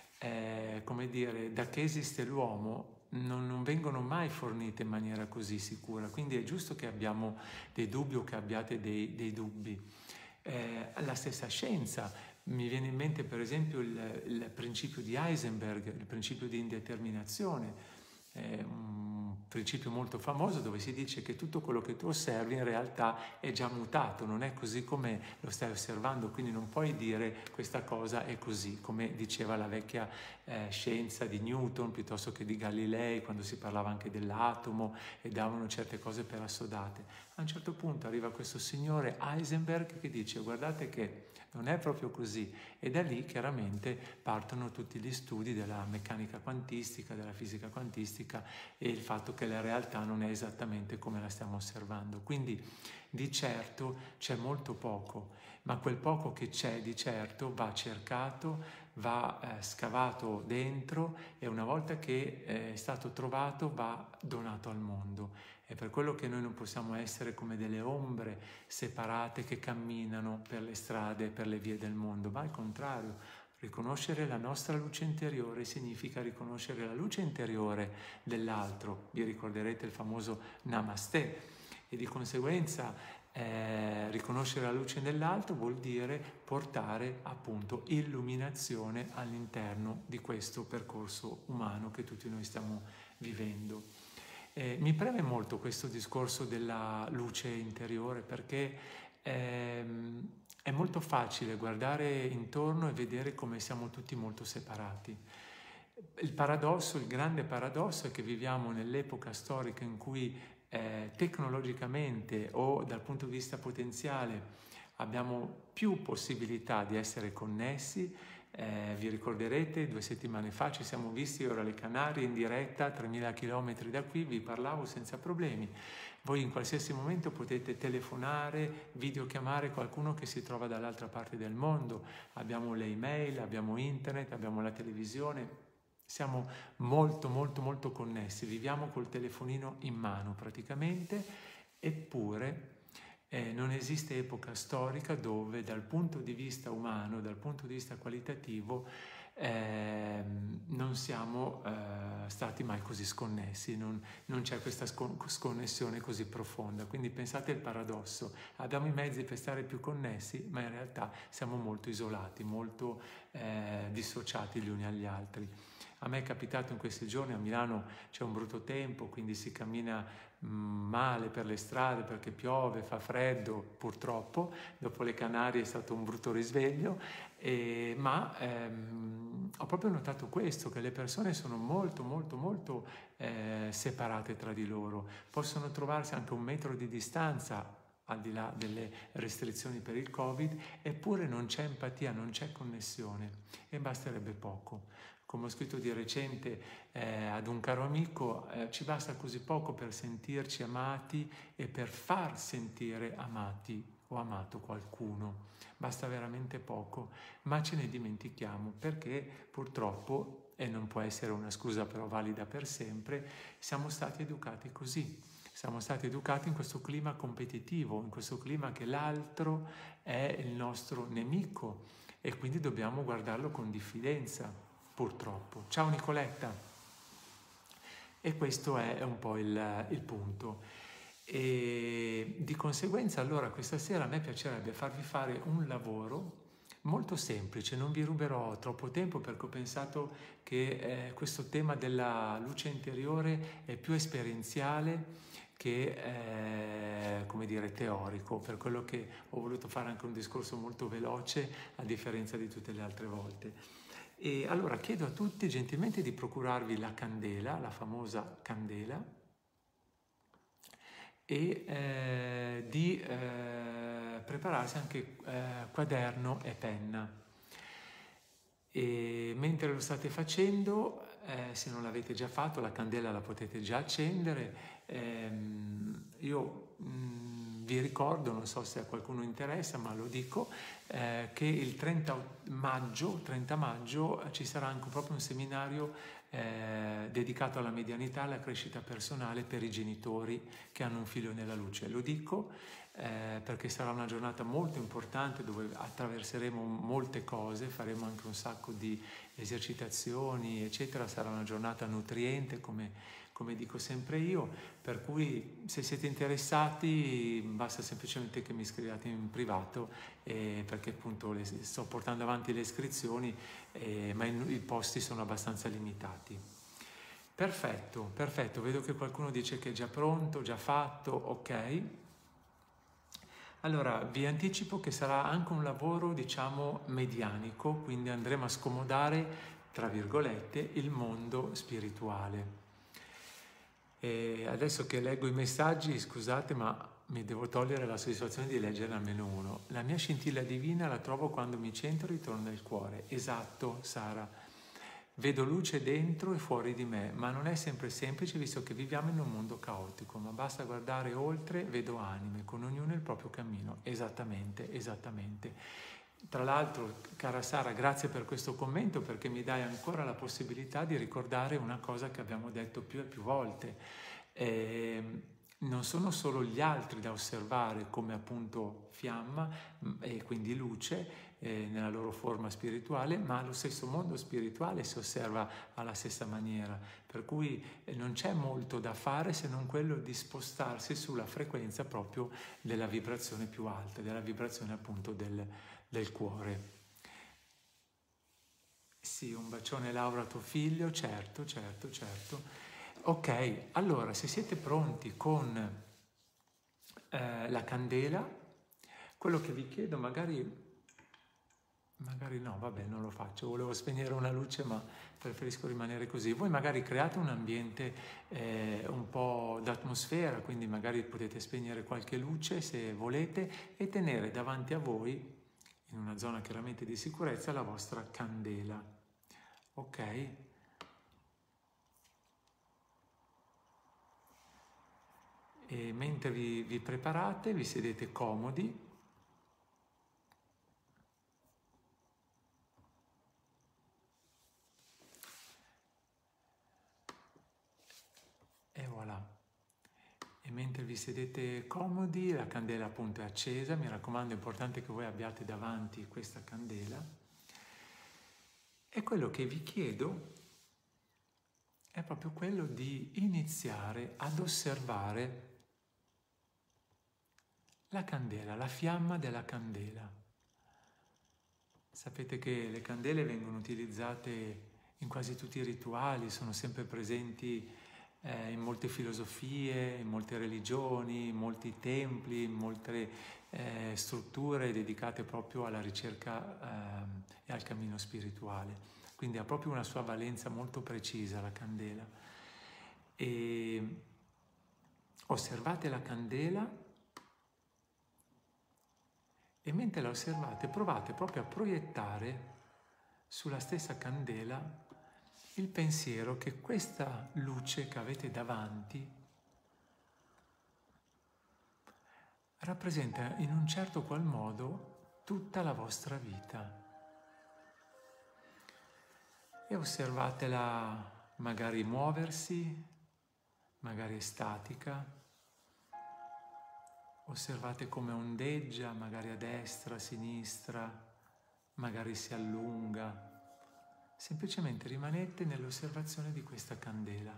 eh, come dire, da che esiste l'uomo, non, non vengono mai fornite in maniera così sicura, quindi è giusto che abbiamo dei dubbi o che abbiate dei, dei dubbi. Eh, la stessa scienza, mi viene in mente per esempio il, il principio di Heisenberg, il principio di indeterminazione, è un principio molto famoso dove si dice che tutto quello che tu osservi in realtà è già mutato, non è così come lo stai osservando, quindi non puoi dire questa cosa è così, come diceva la vecchia eh, scienza di Newton piuttosto che di Galilei, quando si parlava anche dell'atomo e davano certe cose per assodate. A un certo punto arriva questo signore Heisenberg che dice: guardate che non è proprio così, e da lì chiaramente partono tutti gli studi della meccanica quantistica, della fisica quantistica e il fatto che la realtà non è esattamente come la stiamo osservando. Quindi di certo c'è molto poco, ma quel poco che c'è di certo va cercato, va eh, scavato dentro e una volta che è stato trovato va donato al mondo. È per quello che noi non possiamo essere come delle ombre separate che camminano per le strade, per le vie del mondo, ma al contrario, riconoscere la nostra luce interiore significa riconoscere la luce interiore dell'altro. Vi ricorderete il famoso Namaste e di conseguenza eh, riconoscere la luce dell'altro vuol dire portare appunto illuminazione all'interno di questo percorso umano che tutti noi stiamo vivendo. Eh, mi preme molto questo discorso della luce interiore perché ehm, è molto facile guardare intorno e vedere come siamo tutti molto separati. Il paradosso, il grande paradosso è che viviamo nell'epoca storica in cui eh, tecnologicamente o dal punto di vista potenziale abbiamo più possibilità di essere connessi. Eh, vi ricorderete, due settimane fa ci siamo visti, ora alle Canarie in diretta a tremila chilometri da qui, vi parlavo senza problemi. Voi in qualsiasi momento potete telefonare, videochiamare qualcuno che si trova dall'altra parte del mondo. Abbiamo le email, abbiamo internet, abbiamo la televisione, siamo molto molto molto connessi, viviamo col telefonino in mano praticamente, eppure Eh, non esiste epoca storica dove dal punto di vista umano, dal punto di vista qualitativo, eh, non siamo eh, stati mai così sconnessi, non, non c'è questa scon- sconnessione così profonda. Quindi pensate al paradosso, abbiamo i mezzi per stare più connessi, ma in realtà siamo molto isolati, molto eh, dissociati gli uni agli altri. A me è capitato in questi giorni, a Milano c'è un brutto tempo, quindi si cammina mh, male per le strade perché piove, fa freddo, purtroppo. Dopo le Canarie è stato un brutto risveglio, e, ma ehm, ho proprio notato questo, che le persone sono molto, molto, molto eh, separate tra di loro. Possono trovarsi anche a un metro di distanza, al di là delle restrizioni per il Covid, eppure non c'è empatia, non c'è connessione e basterebbe poco. Come ho scritto di recente eh, ad un caro amico, eh, ci basta così poco per sentirci amati e per far sentire amati ho amato qualcuno. Basta veramente poco, ma ce ne dimentichiamo perché purtroppo, e non può essere una scusa però valida per sempre, siamo stati educati così. Siamo stati educati in questo clima competitivo, in questo clima che l'altro è il nostro nemico e quindi dobbiamo guardarlo con diffidenza, purtroppo. Ciao Nicoletta! E questo è un po' il, il punto. E di conseguenza allora questa sera a me piacerebbe farvi fare un lavoro molto semplice, non vi ruberò troppo tempo perché ho pensato che eh, questo tema della luce interiore è più esperienziale che eh, come dire teorico, per quello che ho voluto fare anche un discorso molto veloce a differenza di tutte le altre volte. E allora chiedo a tutti gentilmente di procurarvi la candela, la famosa candela, e eh, di eh, prepararsi anche eh, quaderno e penna. E mentre lo state facendo, eh, se non l'avete già fatto, la candela la potete già accendere. Ehm, io mh, vi ricordo, non so se a qualcuno interessa, ma lo dico, eh, che il trenta maggio, trenta maggio ci sarà anche proprio un seminario eh, dedicato alla medianità, alla crescita personale per i genitori che hanno un figlio nella luce. Lo dico eh, perché sarà una giornata molto importante dove attraverseremo molte cose, faremo anche un sacco di esercitazioni, eccetera. Sarà una giornata nutriente, come, come dico sempre io, per cui se siete interessati basta semplicemente che mi scriviate in privato, eh, perché appunto le, sto portando avanti le iscrizioni, eh, ma i, i posti sono abbastanza limitati. Perfetto, perfetto, vedo che qualcuno dice che è già pronto, già fatto, ok. Allora, vi anticipo che sarà anche un lavoro, diciamo, medianico, quindi andremo a scomodare, tra virgolette, il mondo spirituale. E adesso che leggo i messaggi, scusate, ma mi devo togliere la soddisfazione di leggere almeno uno. La mia scintilla divina la trovo quando mi centro e ritorno nel cuore. Esatto, Sara. Vedo luce dentro e fuori di me, ma non è sempre semplice visto che viviamo in un mondo caotico, ma basta guardare oltre, vedo anime, con ognuno il proprio cammino. Esattamente, esattamente. Tra l'altro, cara Sara, grazie per questo commento perché mi dai ancora la possibilità di ricordare una cosa che abbiamo detto più e più volte. Eh, non sono solo gli altri da osservare come appunto fiamma e quindi luce, Eh, nella loro forma spirituale, ma lo stesso mondo spirituale si osserva alla stessa maniera, per cui eh, non c'è molto da fare se non quello di spostarsi sulla frequenza proprio della vibrazione più alta, della vibrazione appunto del, del cuore. Sì, un bacione Laura, tuo figlio, certo, certo, certo. Ok, allora se siete pronti con eh, la candela, quello che vi chiedo magari... Magari no, vabbè, non lo faccio, volevo spegnere una luce ma preferisco rimanere così. Voi magari create un ambiente eh, un po' d'atmosfera, quindi magari potete spegnere qualche luce se volete e tenere davanti a voi, in una zona chiaramente di sicurezza, la vostra candela. Ok? E mentre vi, vi preparate, vi sedete comodi. E voilà. E mentre vi sedete comodi, la candela appunto è accesa, mi raccomando è importante che voi abbiate davanti questa candela. E quello che vi chiedo è proprio quello di iniziare ad osservare la candela, la fiamma della candela. Sapete che le candele vengono utilizzate in quasi tutti i rituali, sono sempre presenti eh, in molte filosofie, in molte religioni, in molti templi, in molte eh, strutture dedicate proprio alla ricerca eh, e al cammino spirituale. Quindi ha proprio una sua valenza molto precisa la candela. E osservate la candela e mentre la osservate provate proprio a proiettare sulla stessa candela il pensiero che questa luce che avete davanti rappresenta in un certo qual modo tutta la vostra vita. E osservatela magari muoversi, magari è statica. Osservate come ondeggia, magari a destra, a sinistra, magari si allunga. Semplicemente rimanete nell'osservazione di questa candela.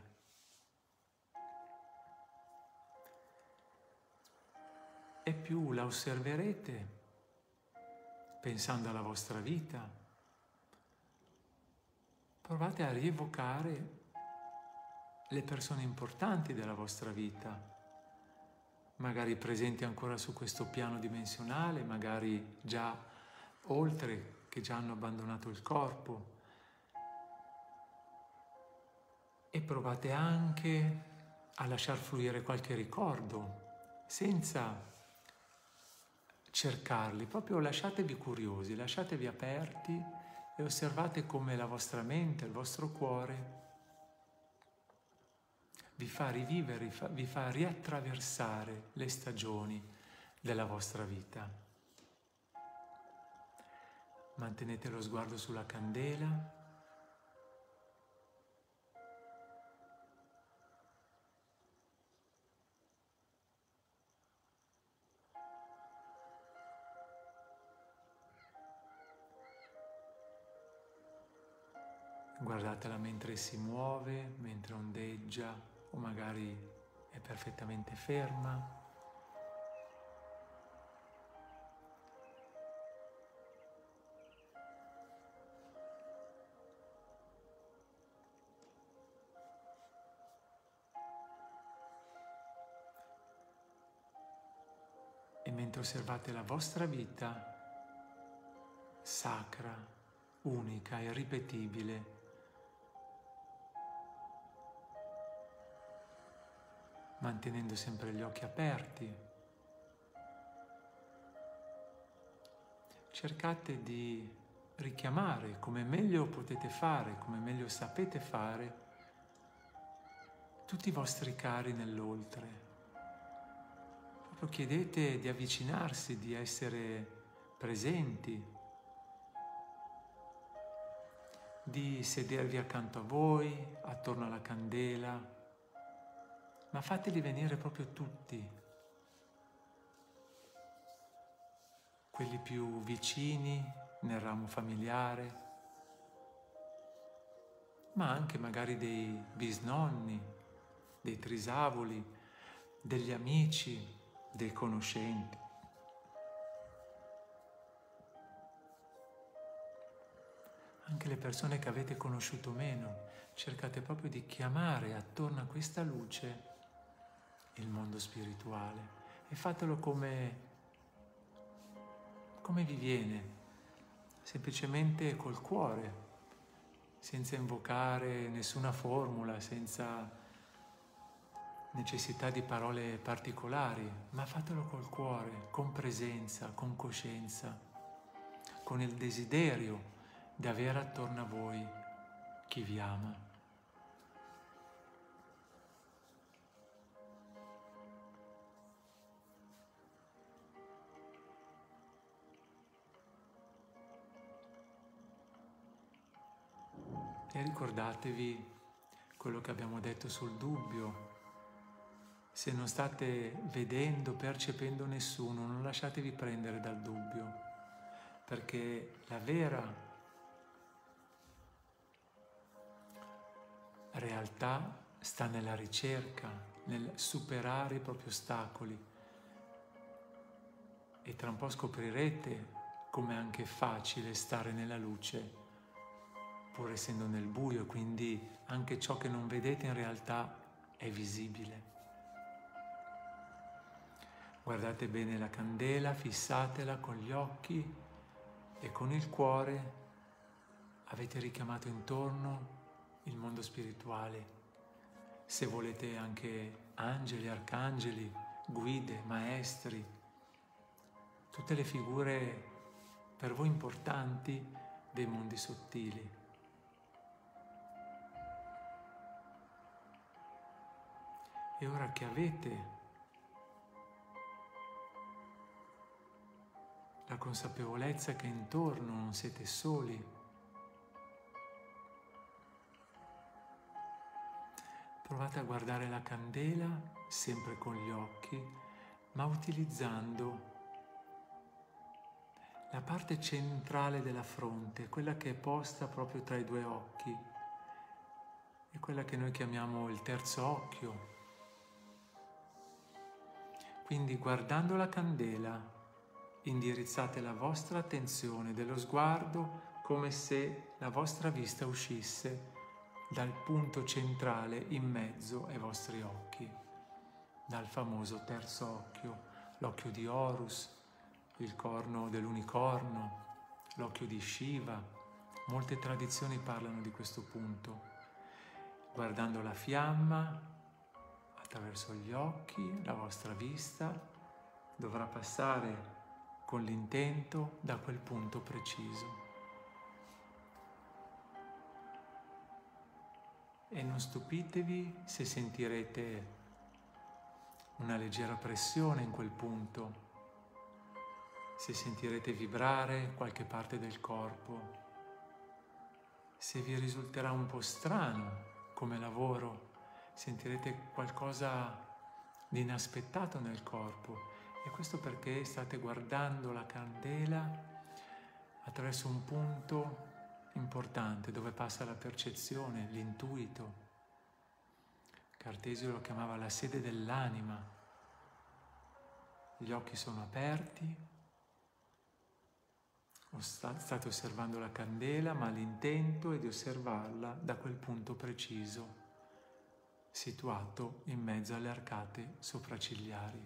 E più la osserverete, pensando alla vostra vita, provate a rievocare le persone importanti della vostra vita, magari presenti ancora su questo piano dimensionale, magari già oltre, che già hanno abbandonato il corpo. E provate anche a lasciar fluire qualche ricordo, senza cercarli, proprio lasciatevi curiosi, lasciatevi aperti e osservate come la vostra mente, il vostro cuore vi fa rivivere, vi fa riattraversare le stagioni della vostra vita. Mantenete lo sguardo sulla candela. Guardatela mentre si muove, mentre ondeggia o magari è perfettamente ferma. E mentre osservate la vostra vita sacra, unica, irripetibile, mantenendo sempre gli occhi aperti, cercate di richiamare come meglio potete fare, come meglio sapete fare, tutti i vostri cari nell'oltre. Proprio chiedete di avvicinarsi, di essere presenti, di sedervi accanto a voi, attorno alla candela, ma fateli venire proprio tutti, quelli più vicini nel ramo familiare, ma anche magari dei bisnonni, dei trisavoli, degli amici, dei conoscenti. Anche le persone che avete conosciuto meno, cercate proprio di chiamare attorno a questa luce il mondo spirituale e fatelo come, come vi viene, semplicemente col cuore, senza invocare nessuna formula, senza necessità di parole particolari, ma fatelo col cuore, con presenza, con coscienza, con il desiderio di avere attorno a voi chi vi ama. E ricordatevi quello che abbiamo detto sul dubbio. Se non state vedendo, percependo nessuno, non lasciatevi prendere dal dubbio, perché la vera realtà sta nella ricerca, nel superare i propri ostacoli. E tra un po' scoprirete com'è anche facile stare nella luce, pur essendo nel buio, quindi anche ciò che non vedete in realtà è visibile. Guardate bene la candela, fissatela con gli occhi e con il cuore avete richiamato intorno il mondo spirituale. Se volete anche angeli, arcangeli, guide, maestri, tutte le figure per voi importanti dei mondi sottili. E ora che avete la consapevolezza che intorno non siete soli. Provate a guardare la candela sempre con gli occhi, ma utilizzando la parte centrale della fronte, quella che è posta proprio tra i due occhi, è quella che noi chiamiamo il terzo occhio. Quindi guardando la candela, indirizzate la vostra attenzione dello sguardo come se la vostra vista uscisse dal punto centrale in mezzo ai vostri occhi, dal famoso terzo occhio, l'occhio di Horus, il corno dell'unicorno, l'occhio di Shiva. Molte tradizioni parlano di questo punto. Guardando la fiamma attraverso gli occhi, la vostra vista dovrà passare con l'intento da quel punto preciso. E non stupitevi se sentirete una leggera pressione in quel punto, se sentirete vibrare qualche parte del corpo, se vi risulterà un po' strano come lavoro, sentirete qualcosa di inaspettato nel corpo, e questo perché state guardando la candela attraverso un punto importante dove passa la percezione, l'intuito. Cartesio lo chiamava la sede dell'anima. Gli occhi sono aperti. State osservando la candela, ma l'intento è di osservarla da quel punto preciso, situato in mezzo alle arcate sopraccigliari.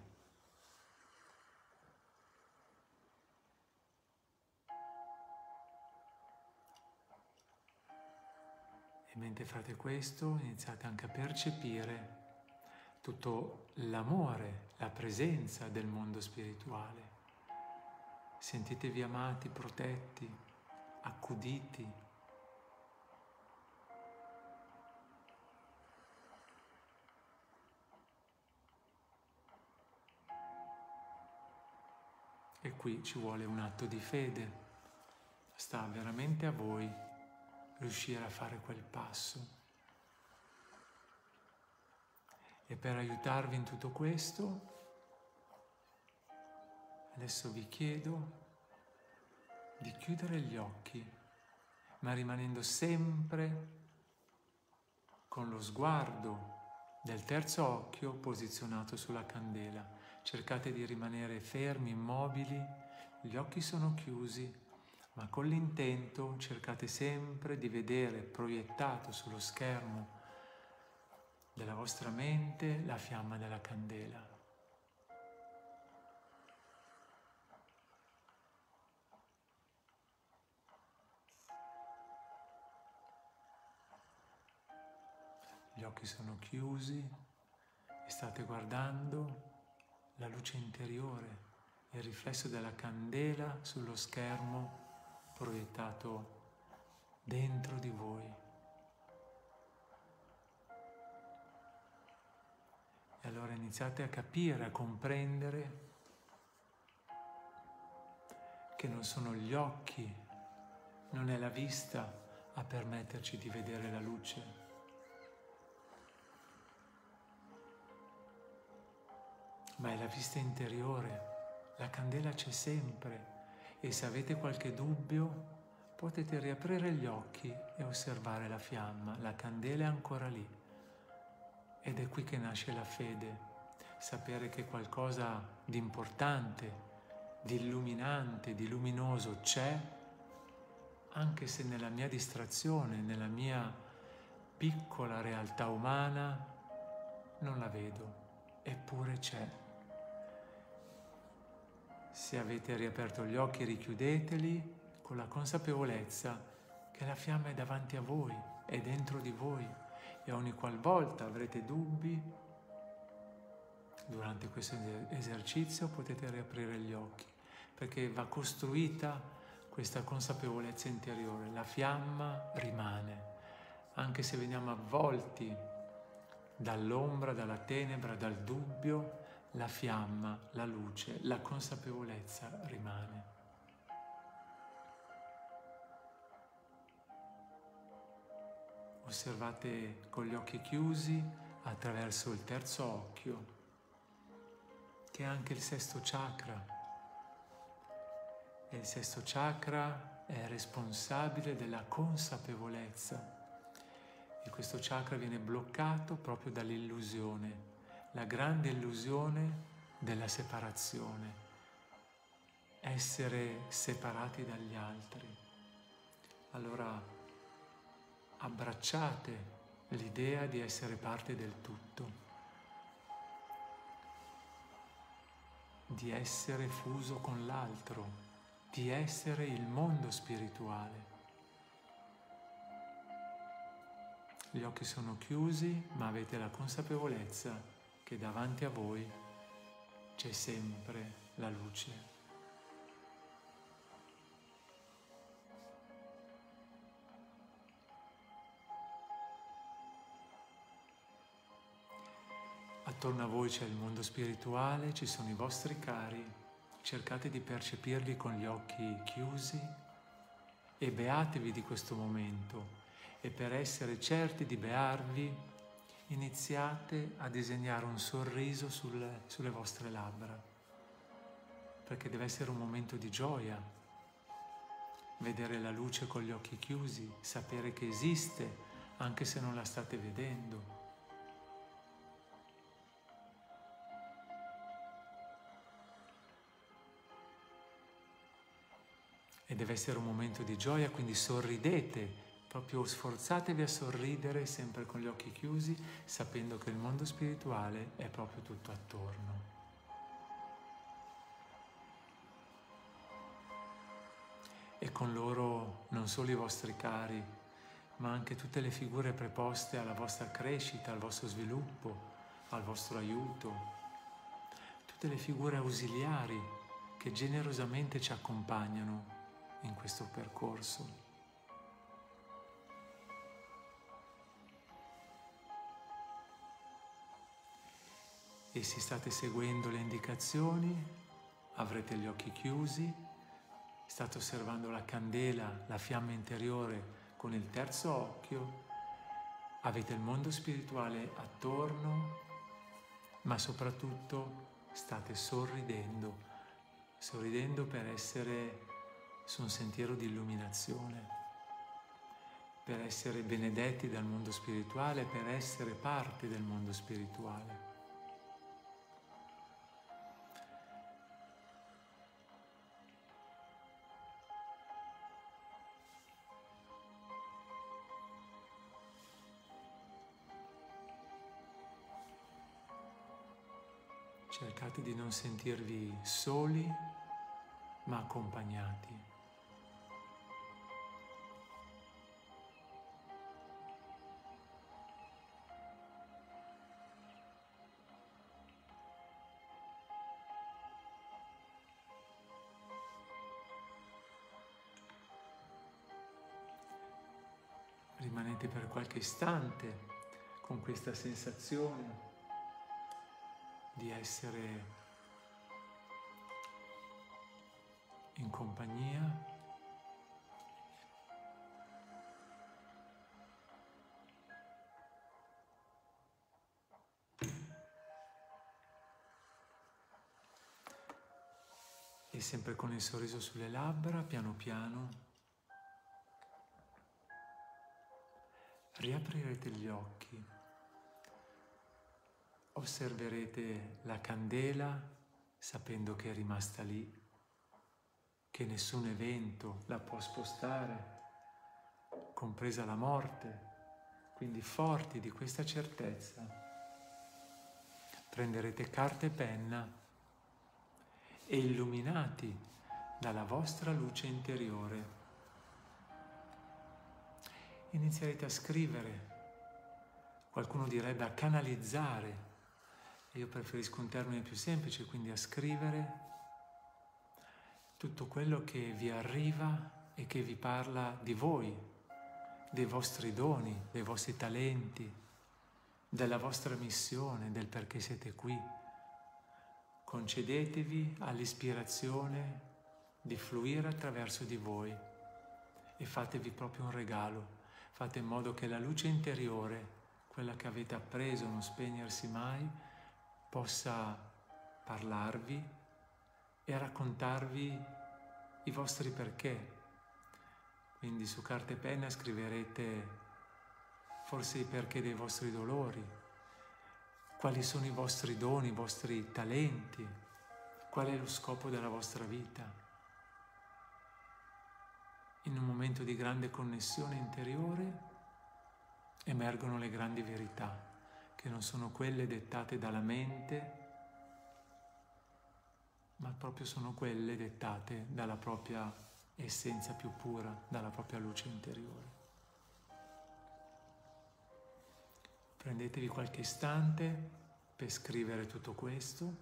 E mentre fate questo, iniziate anche a percepire tutto l'amore, la presenza del mondo spirituale. Sentitevi amati, protetti, accuditi. E qui ci vuole un atto di fede. Sta veramente a voi riuscire a fare quel passo. E per aiutarvi in tutto questo, adesso vi chiedo di chiudere gli occhi, ma rimanendo sempre con lo sguardo del terzo occhio posizionato sulla candela. Cercate di rimanere fermi, immobili, gli occhi sono chiusi, ma con l'intento cercate sempre di vedere proiettato sullo schermo della vostra mente la fiamma della candela. Gli occhi sono chiusi e state guardando la luce interiore, il riflesso della candela sullo schermo proiettato dentro di voi. E allora iniziate a capire, a comprendere che non sono gli occhi, non è la vista a permetterci di vedere la luce. Ma è la vista interiore, la candela c'è sempre, e se avete qualche dubbio potete riaprire gli occhi e osservare la fiamma, la candela è ancora lì. Ed è qui che nasce la fede, sapere che qualcosa di importante, di illuminante, di luminoso c'è, anche se nella mia distrazione, nella mia piccola realtà umana non la vedo, eppure c'è. Se avete riaperto gli occhi, richiudeteli con la consapevolezza che la fiamma è davanti a voi, è dentro di voi, e ogni qualvolta avrete dubbi durante questo esercizio potete riaprire gli occhi, perché va costruita questa consapevolezza interiore. La fiamma rimane, anche se veniamo avvolti dall'ombra, dalla tenebra, dal dubbio, la fiamma, la luce, la consapevolezza rimane. osservate con gli occhi chiusi attraverso il terzo occhio, che è anche il sesto chakra. E il sesto chakra è responsabile della consapevolezza. E questo chakra viene bloccato proprio dall'illusione, la grande illusione della separazione, essere separati dagli altri. Allora abbracciate l'idea di essere parte del tutto, di essere fuso con l'altro, di essere il mondo spirituale. Gli occhi sono chiusi, ma avete la consapevolezza che davanti a voi c'è sempre la luce. Attorno a voi c'è il mondo spirituale, ci sono i vostri cari, cercate di percepirli con gli occhi chiusi e beatevi di questo momento. E per essere certi di bearvi, iniziate a disegnare un sorriso sulle, sulle vostre labbra, perché deve essere un momento di gioia, vedere la luce con gli occhi chiusi, sapere che esiste anche se non la state vedendo. E deve essere un momento di gioia, quindi sorridete, proprio sforzatevi a sorridere sempre con gli occhi chiusi, sapendo che il mondo spirituale è proprio tutto attorno. E con loro non solo i vostri cari, ma anche tutte le figure preposte alla vostra crescita, al vostro sviluppo, al vostro aiuto, tutte le figure ausiliari che generosamente ci accompagnano in questo percorso. E se state seguendo le indicazioni, avrete gli occhi chiusi, state osservando la candela, la fiamma interiore con il terzo occhio, avete il mondo spirituale attorno, ma soprattutto state sorridendo, sorridendo per essere su un sentiero di illuminazione, per essere benedetti dal mondo spirituale, per essere parte del mondo spirituale. Cercate di non sentirvi soli, ma accompagnati. Rimanete per qualche istante con questa sensazione di essere in compagnia. E sempre con il sorriso sulle labbra, piano piano riaprirete gli occhi, osserverete la candela sapendo che è rimasta lì, che nessun evento la può spostare, compresa la morte. Quindi forti di questa certezza, prenderete carta e penna e illuminati dalla vostra luce interiore inizierete a scrivere, qualcuno direbbe a canalizzare, io preferisco un termine più semplice, quindi a scrivere tutto quello che vi arriva e che vi parla di voi, dei vostri doni, dei vostri talenti, della vostra missione, del perché siete qui. Concedetevi all'ispirazione di fluire attraverso di voi e fatevi proprio un regalo. fate in modo che la luce interiore, quella che avete appreso, non spegnersi mai, possa parlarvi e raccontarvi i vostri perché. Quindi su carta e penna scriverete forse i perché dei vostri dolori, quali sono i vostri doni, i vostri talenti, qual è lo scopo della vostra vita. In un momento di grande connessione interiore emergono le grandi verità, che non sono quelle dettate dalla mente, ma proprio sono quelle dettate dalla propria essenza più pura, dalla propria luce interiore. Prendetevi qualche istante per scrivere tutto questo.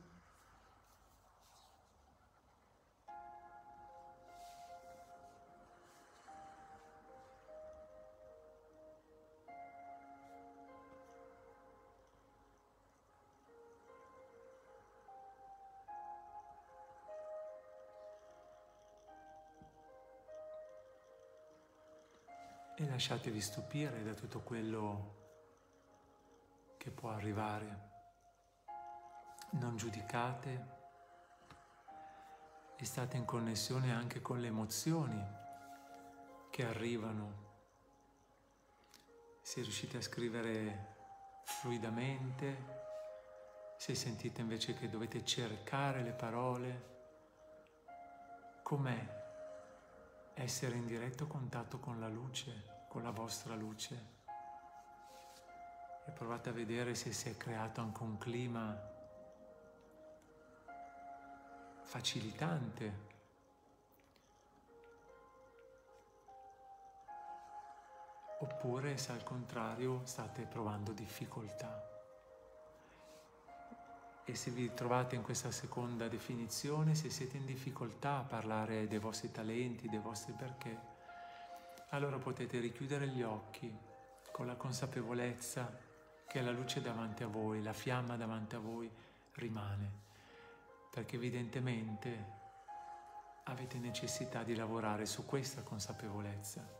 E lasciatevi stupire da tutto quello che può arrivare. Non giudicate e state in connessione anche con le emozioni che arrivano. Se riuscite a scrivere fluidamente, se sentite invece che dovete cercare le parole, com'è essere in diretto contatto con la luce, con la vostra luce. E provate a vedere se si è creato anche un clima facilitante. Oppure se al contrario state provando difficoltà. E se vi trovate in questa seconda definizione, se siete in difficoltà a parlare dei vostri talenti, dei vostri perché, allora potete richiudere gli occhi con la consapevolezza che la luce davanti a voi, la fiamma davanti a voi rimane, perché evidentemente avete necessità di lavorare su questa consapevolezza.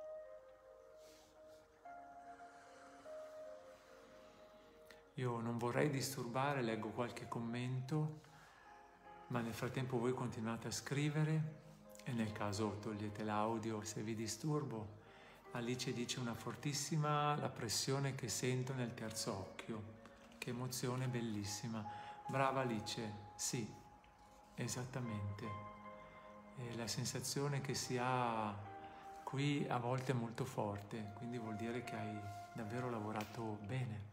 Io non vorrei disturbare, leggo qualche commento, ma nel frattempo voi continuate a scrivere e nel caso togliete l'audio se vi disturbo. Alice dice una fortissima la pressione che sento nel terzo occhio, che emozione bellissima. Brava Alice, sì, esattamente. E la sensazione che si ha qui a volte è molto forte, quindi vuol dire che hai davvero lavorato bene.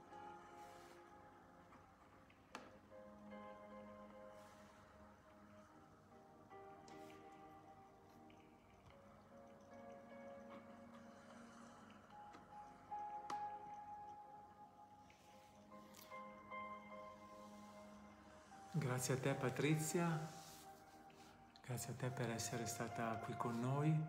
Grazie a te Patrizia, grazie a te per essere stata qui con noi.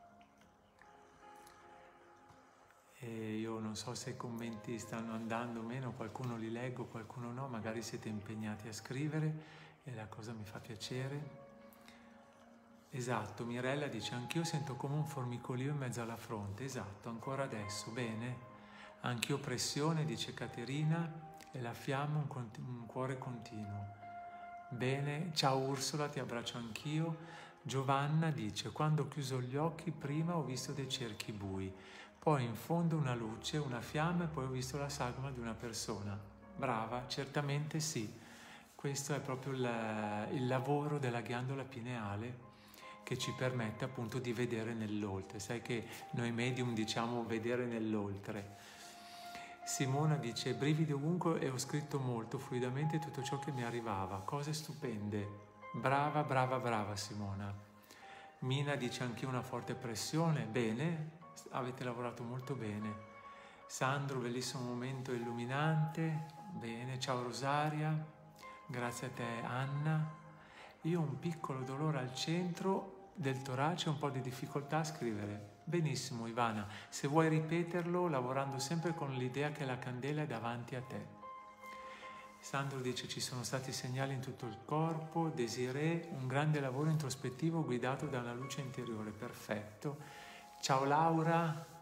E io non so se i commenti stanno andando o meno, qualcuno li leggo, qualcuno no, magari siete impegnati a scrivere e la cosa mi fa piacere. Esatto, Mirella dice, anch'io sento come un formicolio in mezzo alla fronte, esatto, ancora adesso, bene. Anch'io pressione, dice Caterina, e la fiamma un, un cuore continuo. Bene, ciao Ursula, ti abbraccio anch'io. Giovanna dice, quando ho chiuso gli occhi prima ho visto dei cerchi bui, poi in fondo una luce, una fiamma e poi ho visto la sagoma di una persona. Brava, certamente sì. Questo è proprio il, il lavoro della ghiandola pineale che ci permette appunto di vedere nell'oltre. Sai che noi medium diciamo vedere nell'oltre. Simona dice, brividi ovunque e ho scritto molto fluidamente tutto ciò che mi arrivava, cose stupende, brava, brava, brava Simona. Mina dice, anch'io una forte pressione, bene, avete lavorato molto bene. Sandro, bellissimo momento illuminante, bene, ciao Rosaria, grazie a te Anna. Io ho un piccolo dolore al centro del torace, un po' di difficoltà a scrivere. Benissimo Ivana, se vuoi ripeterlo lavorando sempre con l'idea che la candela è davanti a te. Sandro dice ci sono stati segnali in tutto il corpo, Desiree, un grande lavoro introspettivo guidato da una luce interiore, perfetto. Ciao Laura,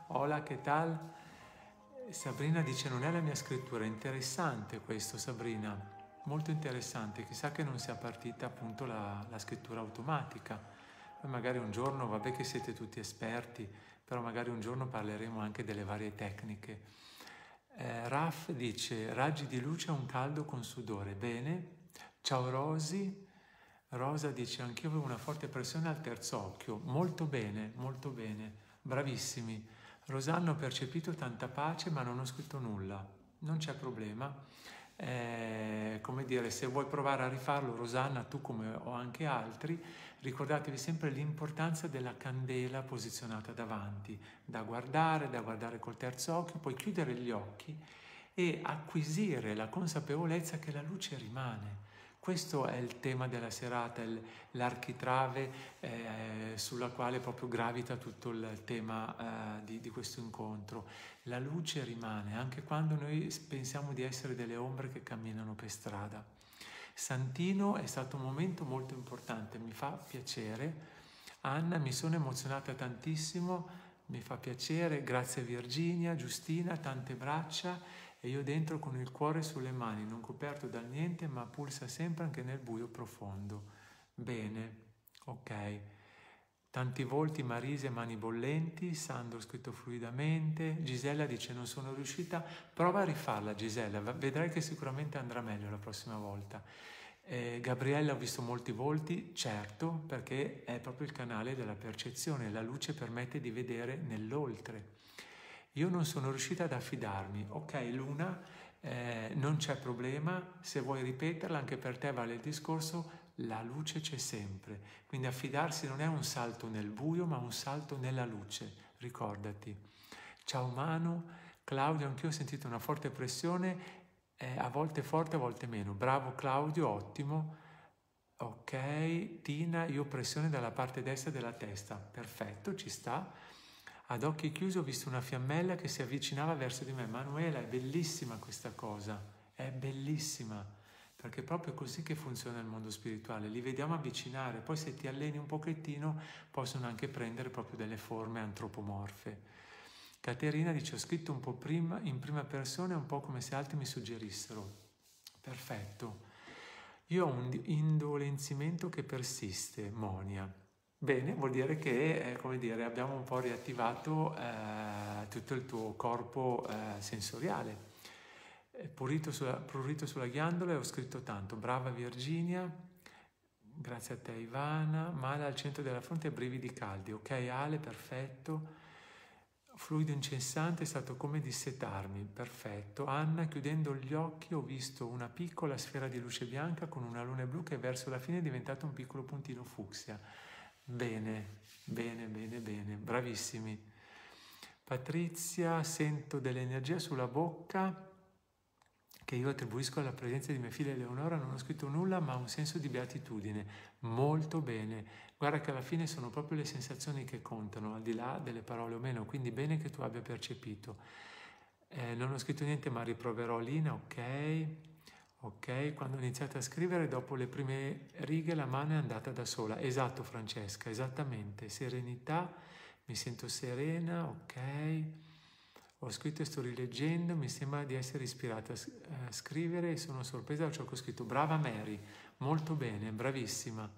Hola, che tal? Sabrina dice, non è la mia scrittura, è interessante questo, Sabrina, molto interessante, chissà che non sia partita appunto la, la scrittura automatica. Poi magari un giorno, vabbè che siete tutti esperti, però magari un giorno parleremo anche delle varie tecniche. Eh, Raf dice, raggi di luce a un caldo con sudore, bene. Ciao Rosi. Rosa dice, anch'io avevo una forte pressione al terzo occhio, molto bene, molto bene, bravissimi. Rosanna, ho percepito tanta pace ma non ho scritto nulla, non c'è problema. Eh, come dire, se vuoi provare a rifarlo, Rosanna, tu come ho anche altri, ricordatevi sempre l'importanza della candela posizionata davanti, da guardare, da guardare col terzo occhio, poi chiudere gli occhi e acquisire la consapevolezza che la luce rimane. Questo è il tema della serata, il, l'architrave eh, sulla quale proprio gravita tutto il tema eh, di, di questo incontro. La luce rimane, anche quando noi pensiamo di essere delle ombre che camminano per strada. Santino è stato un momento molto importante, mi fa piacere. Anna, mi sono emozionata tantissimo, mi fa piacere, grazie Virginia, Giustina, tante braccia. E io dentro con il cuore sulle mani, non coperto dal niente, ma pulsa sempre anche nel buio profondo. Bene, ok. Tanti volti, Marise, mani bollenti, Sandro scritto fluidamente, Gisella dice non sono riuscita, prova a rifarla Gisella, vedrai che sicuramente andrà meglio la prossima volta. Eh, Gabriella, ho visto molti volti, certo, perché è proprio il canale della percezione, la luce permette di vedere nell'oltre. Io non sono riuscita ad affidarmi. Ok, Luna, eh, non c'è problema, se vuoi ripeterla, anche per te vale il discorso, la luce c'è sempre. Quindi affidarsi non è un salto nel buio, ma un salto nella luce, ricordati. Ciao Manu, Claudio, anch'io ho sentito una forte pressione, eh, a volte forte, a volte meno. Bravo Claudio, ottimo. Ok, Tina, io pressione dalla parte destra della testa. Perfetto, ci sta. Ad occhi chiusi ho visto una fiammella che si avvicinava verso di me. Manuela, è bellissima questa cosa, è bellissima, perché è proprio così che funziona il mondo spirituale, li vediamo avvicinare, poi se ti alleni un pochettino possono anche prendere proprio delle forme antropomorfe. Caterina dice, ho scritto un po' prima, in prima persona, un po' come se altri mi suggerissero. Perfetto. Io ho un indolenzimento che persiste, Monia. Bene, vuol dire che eh, come dire, abbiamo un po' riattivato eh, tutto il tuo corpo eh, sensoriale. Prurito sulla, prurito sulla ghiandola e ho scritto tanto. Brava Virginia, grazie a te Ivana. Male al centro della fronte e brividi caldi. Ok Ale, perfetto. Fluido incessante è stato come dissetarmi, perfetto. Anna, chiudendo gli occhi ho visto una piccola sfera di luce bianca con una luna blu che verso la fine è diventato un piccolo puntino fucsia. Bene, bene, bene, bene, bravissimi. Patrizia, sento dell'energia sulla bocca che io attribuisco alla presenza di mia figlia Eleonora, non ho scritto nulla, ma un senso di beatitudine. Molto bene. Guarda che alla fine sono proprio le sensazioni che contano, al di là delle parole o meno, quindi bene che tu abbia percepito. Eh, non ho scritto niente, ma riproverò Lina, ok. Ok, quando ho iniziato a scrivere, dopo le prime righe la mano è andata da sola. Esatto Francesca, esattamente. Serenità, mi sento serena, ok. Ho scritto e sto rileggendo, mi sembra di essere ispirata a scrivere e sono sorpresa da ciò che ho scritto. Brava Mary, molto bene, bravissima.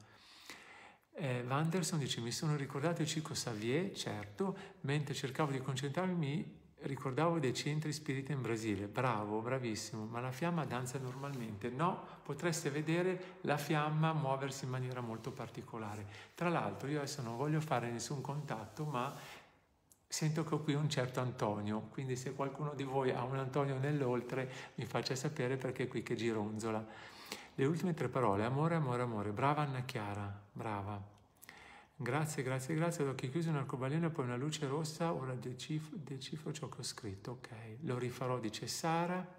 Eh, Wanderson dice, mi sono ricordato di Chico Xavier, certo, mentre cercavo di concentrarmi mi ricordavo dei centri spirita in Brasile. Bravo, bravissimo, ma la fiamma danza normalmente? No, potreste vedere la fiamma muoversi in maniera molto particolare. Tra l'altro io adesso non voglio fare nessun contatto, ma sento che ho qui un certo Antonio, quindi se qualcuno di voi ha un Antonio nell'oltre mi faccia sapere perché è qui che gironzola. Le ultime tre parole, amore, amore, amore. Brava Anna Chiara, brava. Grazie, grazie, grazie. Ad occhi chiusi un arcobaleno e poi una luce rossa, ora decifro, decifro ciò che ho scritto. Ok, lo rifarò, dice Sara.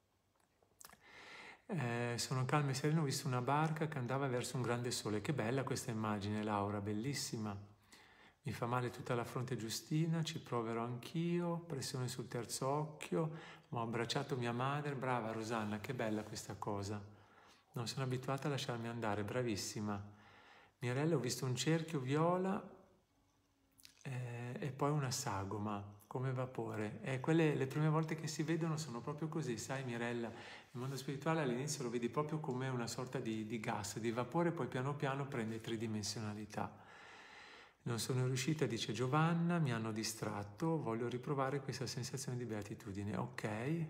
Eh, sono calma e sereno, ho visto una barca che andava verso un grande sole. Che bella questa immagine, Laura, bellissima. Mi fa male tutta la fronte Giustina, ci proverò anch'io, pressione sul terzo occhio, ma ho abbracciato mia madre, brava Rosanna, che bella questa cosa. Non sono abituata a lasciarmi andare, bravissima. Mirella, ho visto un cerchio viola eh, e poi una sagoma. come vapore. E quelle, le prime volte che si vedono sono proprio così, sai Mirella, il mondo spirituale all'inizio lo vedi proprio come una sorta di, di gas, di vapore, poi piano piano prende tridimensionalità. Non sono riuscita, dice Giovanna, mi hanno distratto, voglio riprovare questa sensazione di beatitudine. Ok.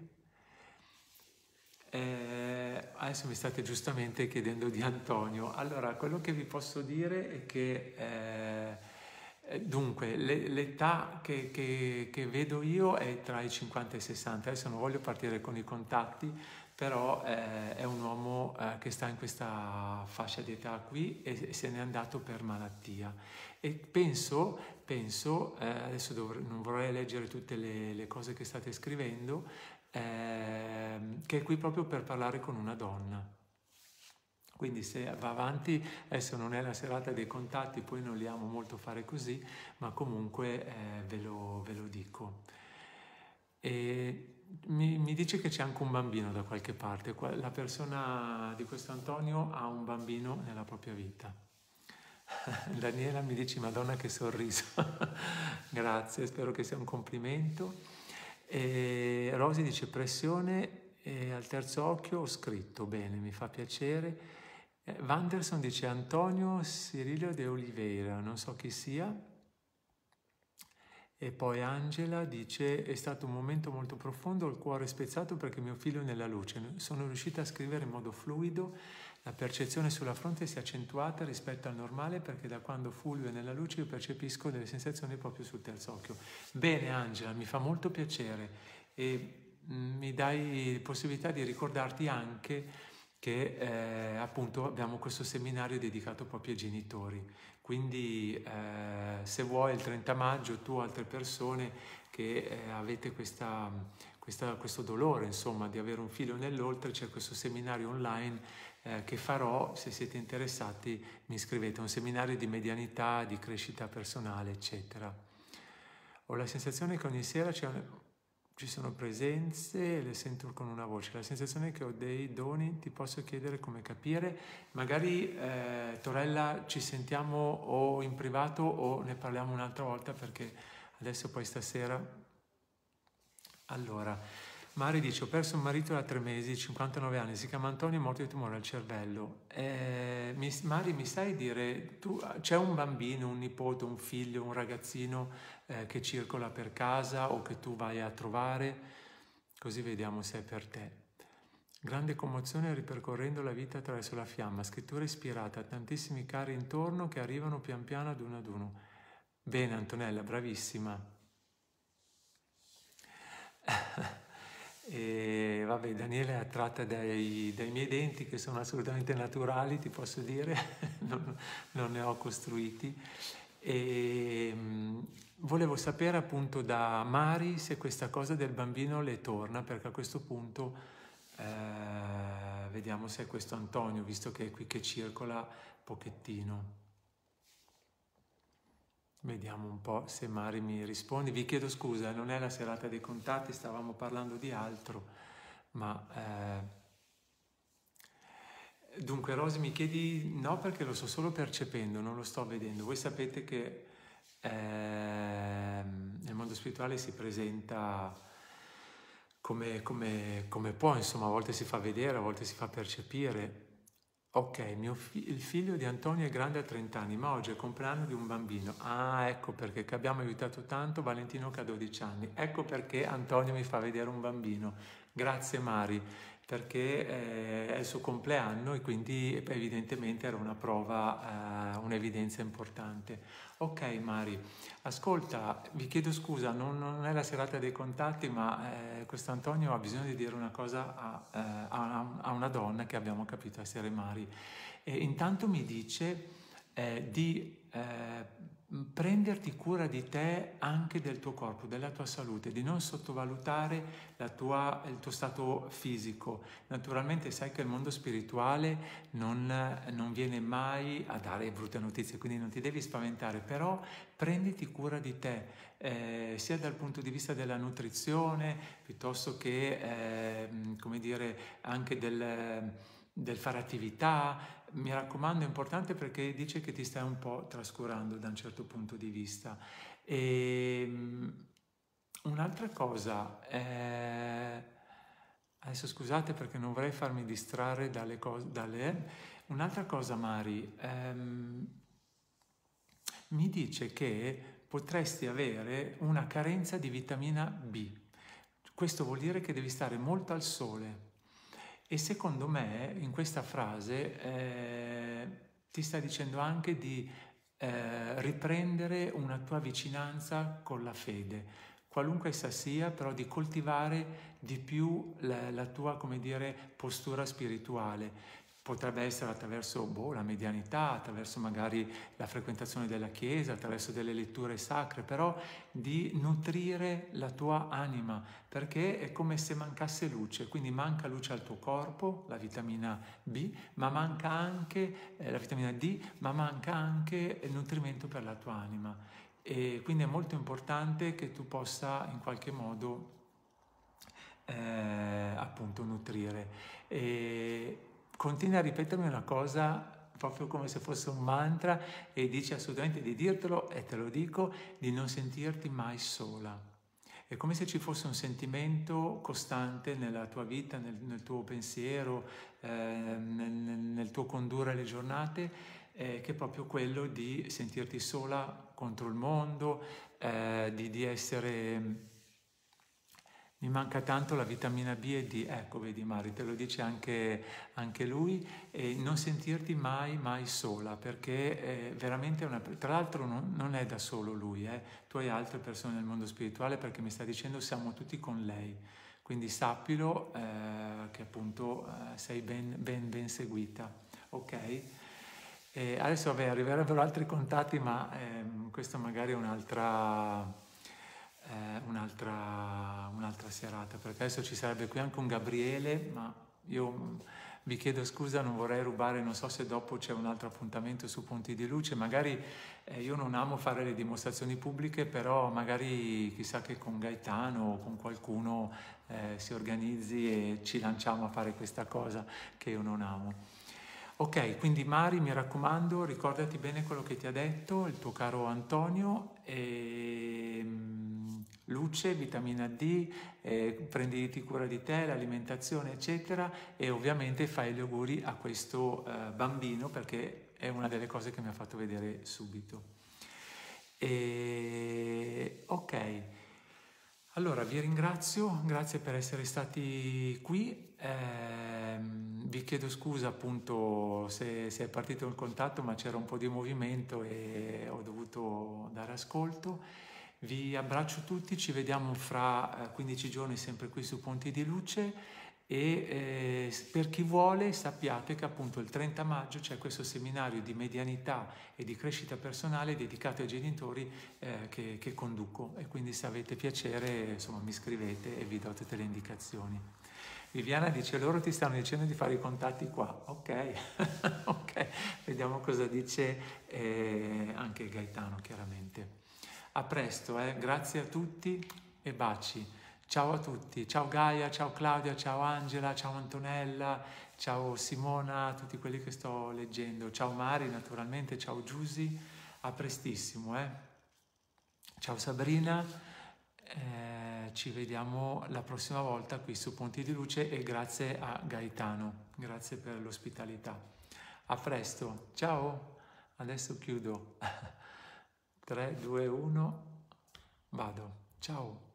Eh, adesso mi state giustamente chiedendo di Antonio. Allora, quello che vi posso dire è che eh, dunque le, l'età che, che, che vedo io è tra i cinquanta e i sessanta. Adesso non voglio partire con i contatti, però eh, è un uomo eh, che sta in questa fascia di età qui e se n'è andato per malattia. E penso, penso eh, adesso dovr- non vorrei leggere tutte le, le cose che state scrivendo, eh, che è qui proprio per parlare con una donna. Quindi se va avanti, adesso non è la serata dei contatti, poi non li amo molto fare così, ma comunque eh, ve, lo, ve lo dico. E mi, mi dice che c'è anche un bambino da qualche parte, la persona di questo Antonio ha un bambino nella propria vita. Daniela mi dice, Madonna che sorriso, grazie, spero che sia un complimento. E Rosy dice pressione e al terzo occhio ho scritto, bene, mi fa piacere. Eh, Vanderson dice Antonio Cirillo de Oliveira, non so chi sia. E poi Angela dice è stato un momento molto profondo, ho il cuore spezzato perché mio figlio è nella luce, sono riuscita a scrivere in modo fluido, la percezione sulla fronte si è accentuata rispetto al normale perché da quando Fulvio è nella luce io percepisco delle sensazioni proprio sul terzo occhio. Bene Angela, mi fa molto piacere e mh, mi dai possibilità di ricordarti anche che eh, appunto abbiamo questo seminario dedicato proprio ai genitori. Quindi eh, se vuoi il trenta maggio tu altre persone che eh, avete questa, questa, questo dolore insomma di avere un figlio nell'oltre, c'è questo seminario online eh, che farò, se siete interessati mi iscrivete, un seminario di medianità, di crescita personale eccetera. Ho la sensazione che ogni sera c'è un... ci sono presenze e le sento con una voce. La sensazione che ho dei doni, ti posso chiedere come capire. Magari, eh, Torella, ci sentiamo o in privato o ne parliamo un'altra volta perché adesso poi stasera... Allora, Mari dice, ho perso un marito da tre mesi, cinquantanove anni, si chiama Antonio, è morto di tumore al cervello. Eh, mi, Mari, mi sai dire, tu, c'è un bambino, un nipote, un figlio, un ragazzino eh, che circola per casa o che tu vai a trovare? Così vediamo se è per te. Grande commozione ripercorrendo la vita attraverso la fiamma, scrittura ispirata, tantissimi cari intorno che arrivano pian piano ad uno ad uno. Bene Antonella, bravissima. E vabbè, Daniele è attratta dai, dai miei denti che sono assolutamente naturali, ti posso dire, non, non ne ho costruiti. E mh, volevo sapere appunto da Mari se questa cosa del bambino le torna, perché a questo punto eh, vediamo se è questo Antonio, visto che è qui che circola pochettino. Vediamo un po' se Mari mi risponde. Vi chiedo scusa, non è la serata dei contatti, stavamo parlando di altro, ma... Eh... Dunque, Rosy, mi chiedi no perché lo sto solo percependo, non lo sto vedendo. Voi sapete che eh, nel mondo spirituale si presenta come, come, come può, insomma, a volte si fa vedere, a volte si fa percepire. Ok, mio fi- il figlio di Antonio è grande a trenta anni, ma oggi è il compleanno di un bambino. Ah, ecco perché che abbiamo aiutato tanto Valentino che ha dodici anni. Ecco perché Antonio mi fa vedere un bambino. Grazie Mari, perché eh, è il suo compleanno e quindi evidentemente era una prova, eh, un'evidenza importante. Ok Mari, ascolta, vi chiedo scusa, non, non è la serata dei contatti, ma eh, questo Antonio ha bisogno di dire una cosa a, eh, a, a una donna che abbiamo capito essere Mari. E intanto mi dice eh, di eh, prenderti cura di te, anche del tuo corpo, della tua salute, di non sottovalutare la tua, il tuo stato fisico. Naturalmente sai che il mondo spirituale non, non viene mai a dare brutte notizie, quindi non ti devi spaventare, però prenditi cura di te, eh, sia dal punto di vista della nutrizione, piuttosto che, eh, come dire, anche del, del fare attività. Mi raccomando, è importante perché dice che ti stai un po' trascurando da un certo punto di vista. E, un'altra cosa, eh, adesso scusate perché non vorrei farmi distrarre dalle cose, dalle, un'altra cosa Mari, ehm, mi dice che potresti avere una carenza di vitamina B. Questo vuol dire che devi stare molto al sole e secondo me in questa frase eh, ti sta dicendo anche di eh, riprendere una tua vicinanza con la fede, qualunque essa sia, però di coltivare di più la, la tua, come dire, postura spirituale. Potrebbe essere attraverso boh, la medianità, attraverso magari la frequentazione della chiesa, attraverso delle letture sacre, però di nutrire la tua anima, perché è come se mancasse luce, quindi manca luce al tuo corpo, la vitamina B, ma manca anche eh, la vitamina D, ma manca anche il nutrimento per la tua anima. E quindi è molto importante che tu possa in qualche modo eh, appunto nutrire. E continua a ripetermi una cosa proprio come se fosse un mantra e dici assolutamente di dirtelo e te lo dico, di non sentirti mai sola. È come se ci fosse un sentimento costante nella tua vita, nel, nel tuo pensiero, eh, nel, nel tuo condurre le giornate, eh, che è proprio quello di sentirti sola contro il mondo, eh, di, di essere... Mi manca tanto la vitamina B e D, ecco vedi Mari, te lo dice anche, anche lui, e non sentirti mai, mai sola, perché è veramente una... Tra l'altro non, non è da solo lui, eh. Tu hai altre persone nel mondo spirituale perché mi sta dicendo siamo tutti con lei, quindi sappilo eh, che appunto eh, sei ben, ben, ben seguita, ok? E adesso vabbè, arriverebbero altri contatti, ma ehm, questa magari è un'altra... Eh, un'altra, un'altra serata, perché adesso ci sarebbe qui anche un Gabriele, ma io vi chiedo scusa, non vorrei rubare, non so se dopo c'è un altro appuntamento su Ponti di Luce, magari eh, io non amo fare le dimostrazioni pubbliche, però magari chissà che con Gaetano o con qualcuno eh, si organizzi e ci lanciamo a fare questa cosa che io non amo. Ok, quindi Mari, mi raccomando, ricordati bene quello che ti ha detto il tuo caro Antonio, e, um, luce, vitamina D, eh, prenditi cura di te, l'alimentazione eccetera, e ovviamente fai gli auguri a questo uh, bambino perché è una delle cose che mi ha fatto vedere subito. E, ok, allora vi ringrazio, grazie per essere stati qui. Eh, vi chiedo scusa appunto se, se è partito il contatto, ma c'era un po' di movimento e ho dovuto dare ascolto. Vi abbraccio tutti, ci vediamo fra quindici giorni sempre qui su Ponti di Luce e eh, per chi vuole sappiate che appunto il trenta maggio c'è questo seminario di medianità e di crescita personale dedicato ai genitori eh, che, che conduco, e quindi se avete piacere insomma mi scrivete e vi do tutte le indicazioni. Viviana dice loro ti stanno dicendo di fare i contatti qua, ok, ok, vediamo cosa dice eh, anche Gaetano chiaramente. A presto, eh. Grazie a tutti e baci. Ciao a tutti, ciao Gaia, ciao Claudia, ciao Angela, ciao Antonella, ciao Simona, tutti quelli che sto leggendo, ciao Mari naturalmente, ciao Giusy, a prestissimo, eh. Ciao Sabrina, eh, ci vediamo la prossima volta qui su Ponti di Luce e grazie a Gaetano, grazie per l'ospitalità. A presto, ciao, adesso chiudo, tre, due, uno, vado, ciao.